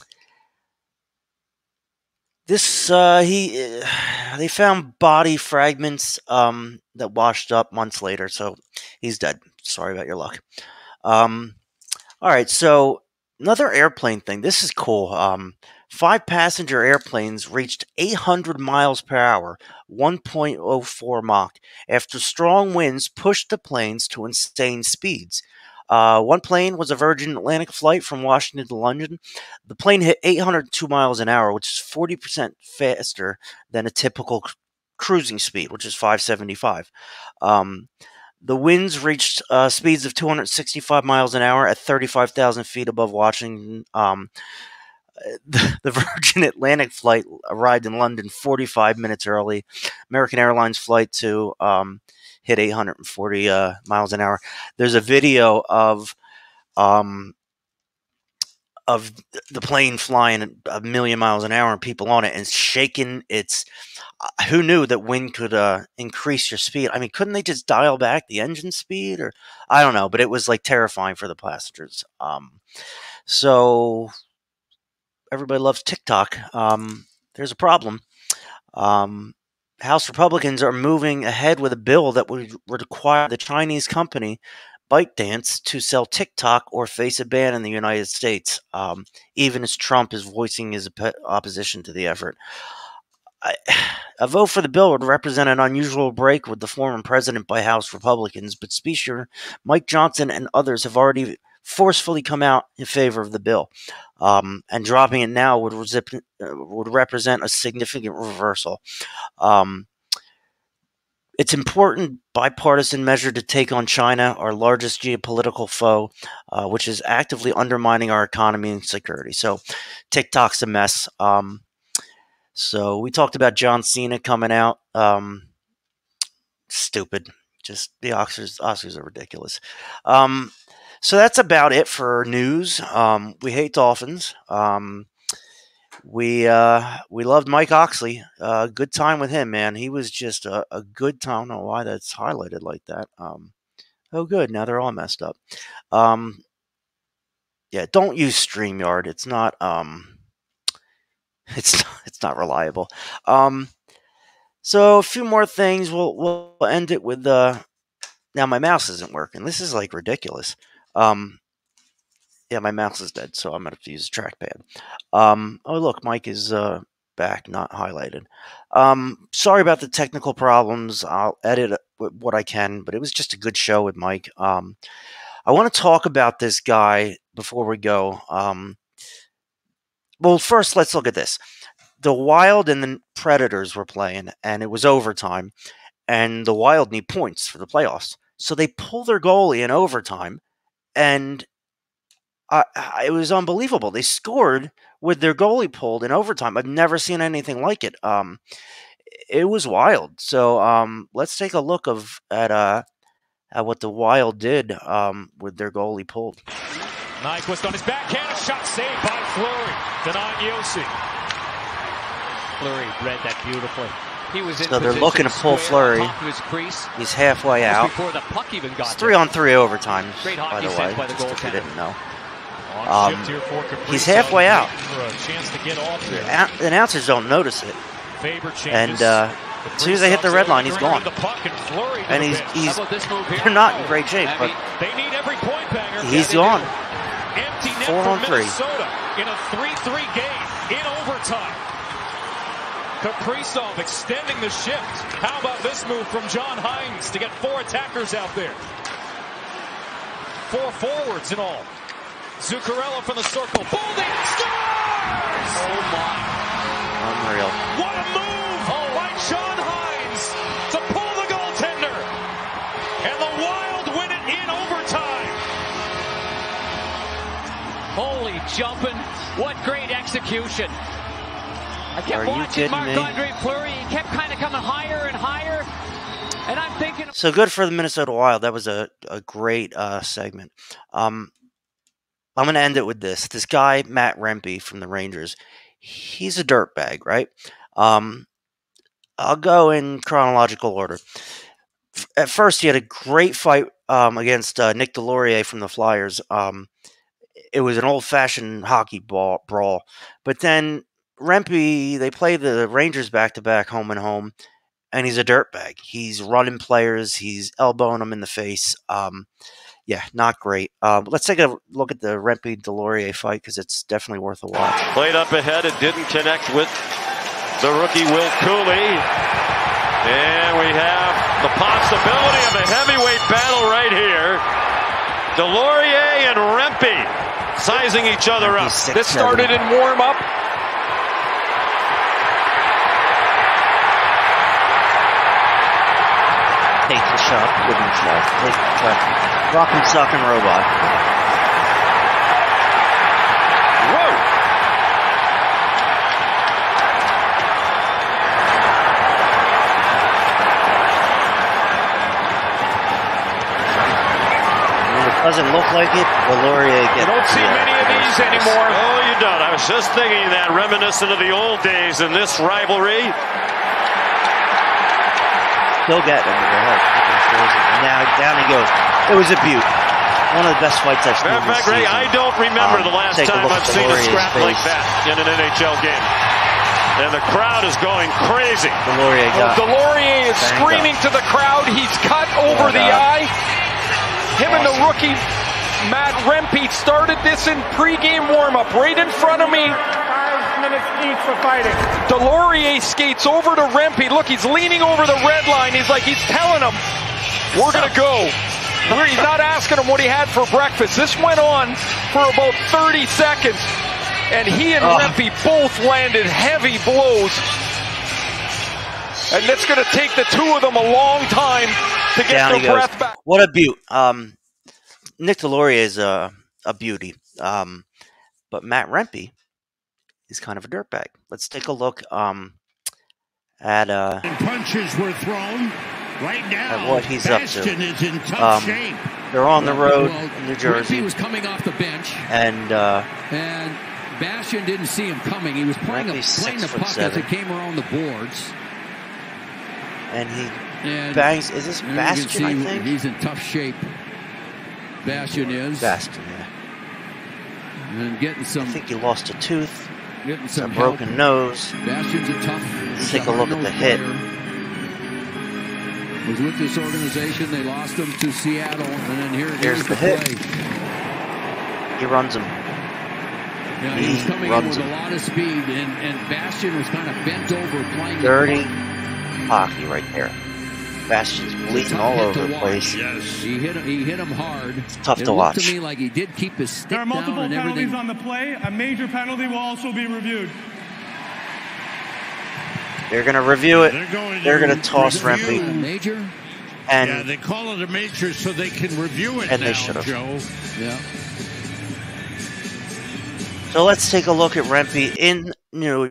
this uh, he uh, they found body fragments um, that washed up months later, so he's dead. Sorry about your luck. Um, all right, so another airplane thing. This is cool. Um, Five passenger airplanes reached eight hundred miles per hour, one point oh four Mach, after strong winds pushed the planes to insane speeds. Uh, one plane was a Virgin Atlantic flight from Washington to London. The plane hit eight hundred two miles an hour, which is forty percent faster than a typical c- cruising speed, which is five seventy-five. Um, the winds reached uh, speeds of two hundred sixty-five miles an hour at thirty-five thousand feet above Washington. Um, the, the Virgin Atlantic flight arrived in London forty-five minutes early. American Airlines flight to um, hit eight hundred forty uh, miles an hour. There's a video of um, of the plane flying a million miles an hour and people on it and shaking its. Uh, who knew that wind could uh, increase your speed? I mean, couldn't they just dial back the engine speed? Or I don't know, but it was like terrifying for the passengers. Um, so everybody loves TikTok. Um, there's a problem. Um, House Republicans are moving ahead with a bill that would require the Chinese company ByteDance to sell TikTok or face a ban in the United States, um, even as Trump is voicing his op- opposition to the effort. I, a vote for the bill would represent an unusual break with the former president by House Republicans, but Speaker Mike Johnson and others have already forcefully come out in favor of the bill, um, and dropping it now would, resip- uh, would represent a significant reversal. Um, it's important bipartisan measure to take on China, our largest geopolitical foe, uh, which is actively undermining our economy and security. So TikTok's a mess. Um, so we talked about John Cena coming out. Um, stupid. Just the Oscars, Oscars are ridiculous. Um, So that's about it for news. Um, we hate Dolphins. Um, we uh, we loved Mike Oxley. Uh, good time with him, man. He was just a, a good time. I don't know why that's highlighted like that. Um, oh, good. Now they're all messed up. Um, yeah, don't use StreamYard. It's not. Um, it's it's not reliable. Um, so a few more things. We'll we'll end it with. Uh, now my mouse isn't working. This is like ridiculous. Um, yeah, my mouse is dead, so I'm going to have to use a trackpad. Um, oh, look, Mike is uh, back, not highlighted. Um, sorry about the technical problems. I'll edit what I can, but it was just a good show with Mike. Um, I want to talk about this guy before we go. Um, well, first, let's look at this. The Wild and the Predators were playing, and it was overtime, and the Wild need points for the playoffs. So they pull their goalie in overtime, and Uh, it was unbelievable. They scored with their goalie pulled in overtime. I've never seen anything like it. Um, it was wild. So um, let's take a look of at uh, at what the Wild did um, with their goalie pulled. Nyquist on his backhand, a shot saved by Fleury. Denying Yossi. Fleury read that beautifully. He was in so they're looking to pull Fleury. He's halfway out. The puck even got it's three on three overtime, Great by the way, by the just if you didn't know. Um, he's halfway out. The An- announcers don't notice it. And uh, as soon as they hit the red line, he's gone. And he's, he's they're not in great shape, but he's gone. Four on three. In a three three game in overtime. Kaprizov extending the shift. How about this move from John Hines to get four attackers out there? Four forwards in all. Zuccarello from the circle. Boldy scores! Oh my. Unreal. What a move oh. by John Hines to pull the goaltender. And the Wild win it in overtime. Holy jumping. What great execution. I kept Are you watching Marc-Andre Fleury. He kept kind of coming higher and higher. And I'm thinking. So good for the Minnesota Wild. That was a, a great uh, segment. Um, I'm going to end it with this. This guy, Matt Rempe from the Rangers, he's a dirtbag, right? Um, I'll go in chronological order. At first, he had a great fight um, against uh, Nick Delorier from the Flyers. Um, it was an old-fashioned hockey ball, brawl. But then Rempe, they play the Rangers back-to-back home and home, and he's a dirtbag. He's running players. He's elbowing them in the face. Um, yeah, not great. Um, let's take a look at the Rempe Delorier fight because it's definitely worth a watch. Played up ahead. It didn't connect with the rookie Will Cooley. And we have the possibility of a heavyweight battle right here. Delorier and Rempe sizing each other up. Six, this started seven. in warm-up. Take the shot, wooden shot. Take the shot. Rock and sock and robot. Whoa! When it doesn't look like it, Delorier gets. You don't see yeah, many of these anymore. Oh, you don't. I was just thinking that, reminiscent of the old days in this rivalry. Still getting him. And now down he goes. It was a beaut. One of the best fights I've seen Matter of this fact, Ray, season. I don't remember Um, the last take a time look I've at seen a Delorier's scrap like face. that in an N H L game. And the crowd is going crazy. Delorier got Delorier is screaming to the crowd. He's cut over the eye. Him and the rookie, Matt Rempe, started this in pregame warm-up right in front of me. Five minutes each for fighting. Delorier skates over to Rempe. Look, he's leaning over the red line. He's like, he's telling him, we're going to go. He's not asking him what he had for breakfast. This went on for about thirty seconds. And he and oh. Rempe both landed heavy blows. And it's going to take the two of them a long time to get Down their he goes. breath back. What a beaut. Um, Nick Delorier is a, a beauty. Um, but Matt Rempe is kind of a dirtbag. Let's take a look um, at, uh, and punches were thrown. Right now, at what he's Bastion up to. Is in tough um, shape. They're on the road well, in New Jersey. He was coming off the bench. And, uh, and Bastion didn't see him coming. He was playing, a, playing the puck seven. as it came around the boards. And he and bangs. Is this Bastion, I think? He's in tough shape. Bastion is. Bastion, yeah. And getting some. I think he lost a tooth. Getting some a broken help. nose. Bastion's a tough. Let's take a look at the hit. Was with this organization. They lost him to Seattle, and then here, here's, here's the, the hit. play. He runs him. Yeah, he, he was coming in with him. a lot of speed, and, and Bastion was kind of bent over playing. Dirty hockey right there. Bastion's bleeding all over the place. Yes. He hit him. He hit him hard. It's tough it to looked watch. To me, like he did keep his stick there are multiple down and penalties everything. on the play. A major penalty will also be reviewed. They're going to review it. They're going to, They're going to toss review. Rempe. Major. And yeah, they call it a major so they can review it and now, they should have. Joe. Yeah. So let's take a look at Rempe in New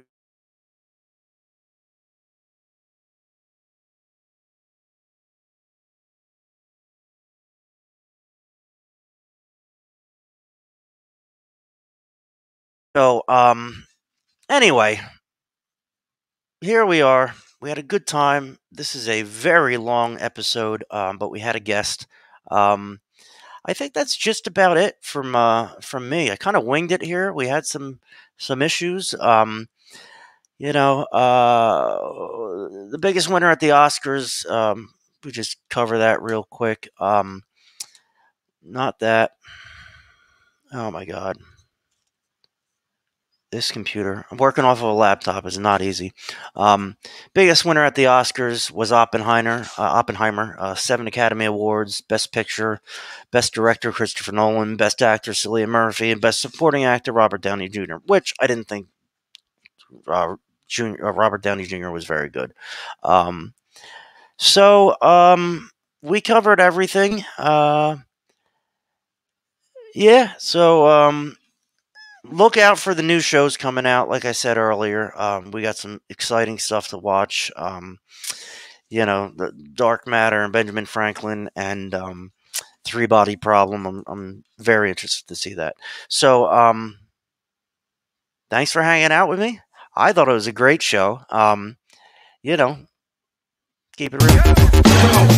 So, um, anyway, here we are. We had a good time. This is a very long episode, um, but we had a guest. Um, I think that's just about it from uh, from me. I kind of winged it here. We had some some issues. Um, you know, uh, the biggest winner at the Oscars. Um, we just cover that real quick. Um, not that. Oh my God. This computer, I'm working off of a laptop, is not easy. Um, biggest winner at the Oscars was Oppenheimer. Uh, Oppenheimer, uh, seven Academy Awards: Best Picture, Best Director Christopher Nolan, Best Actor Cillian Murphy, and Best Supporting Actor Robert Downey Junior Which I didn't think uh, Junior, uh, Robert Downey Junior was very good. Um, so um, we covered everything. Uh, yeah. So. Um, Look out for the new shows coming out. Like I said earlier, um, we got some exciting stuff to watch. Um, you know, the Dark Matter and Benjamin Franklin and um, Three Body Problem. I'm, I'm very interested to see that. So, um, thanks for hanging out with me. I thought it was a great show. Um, you know, keep it real.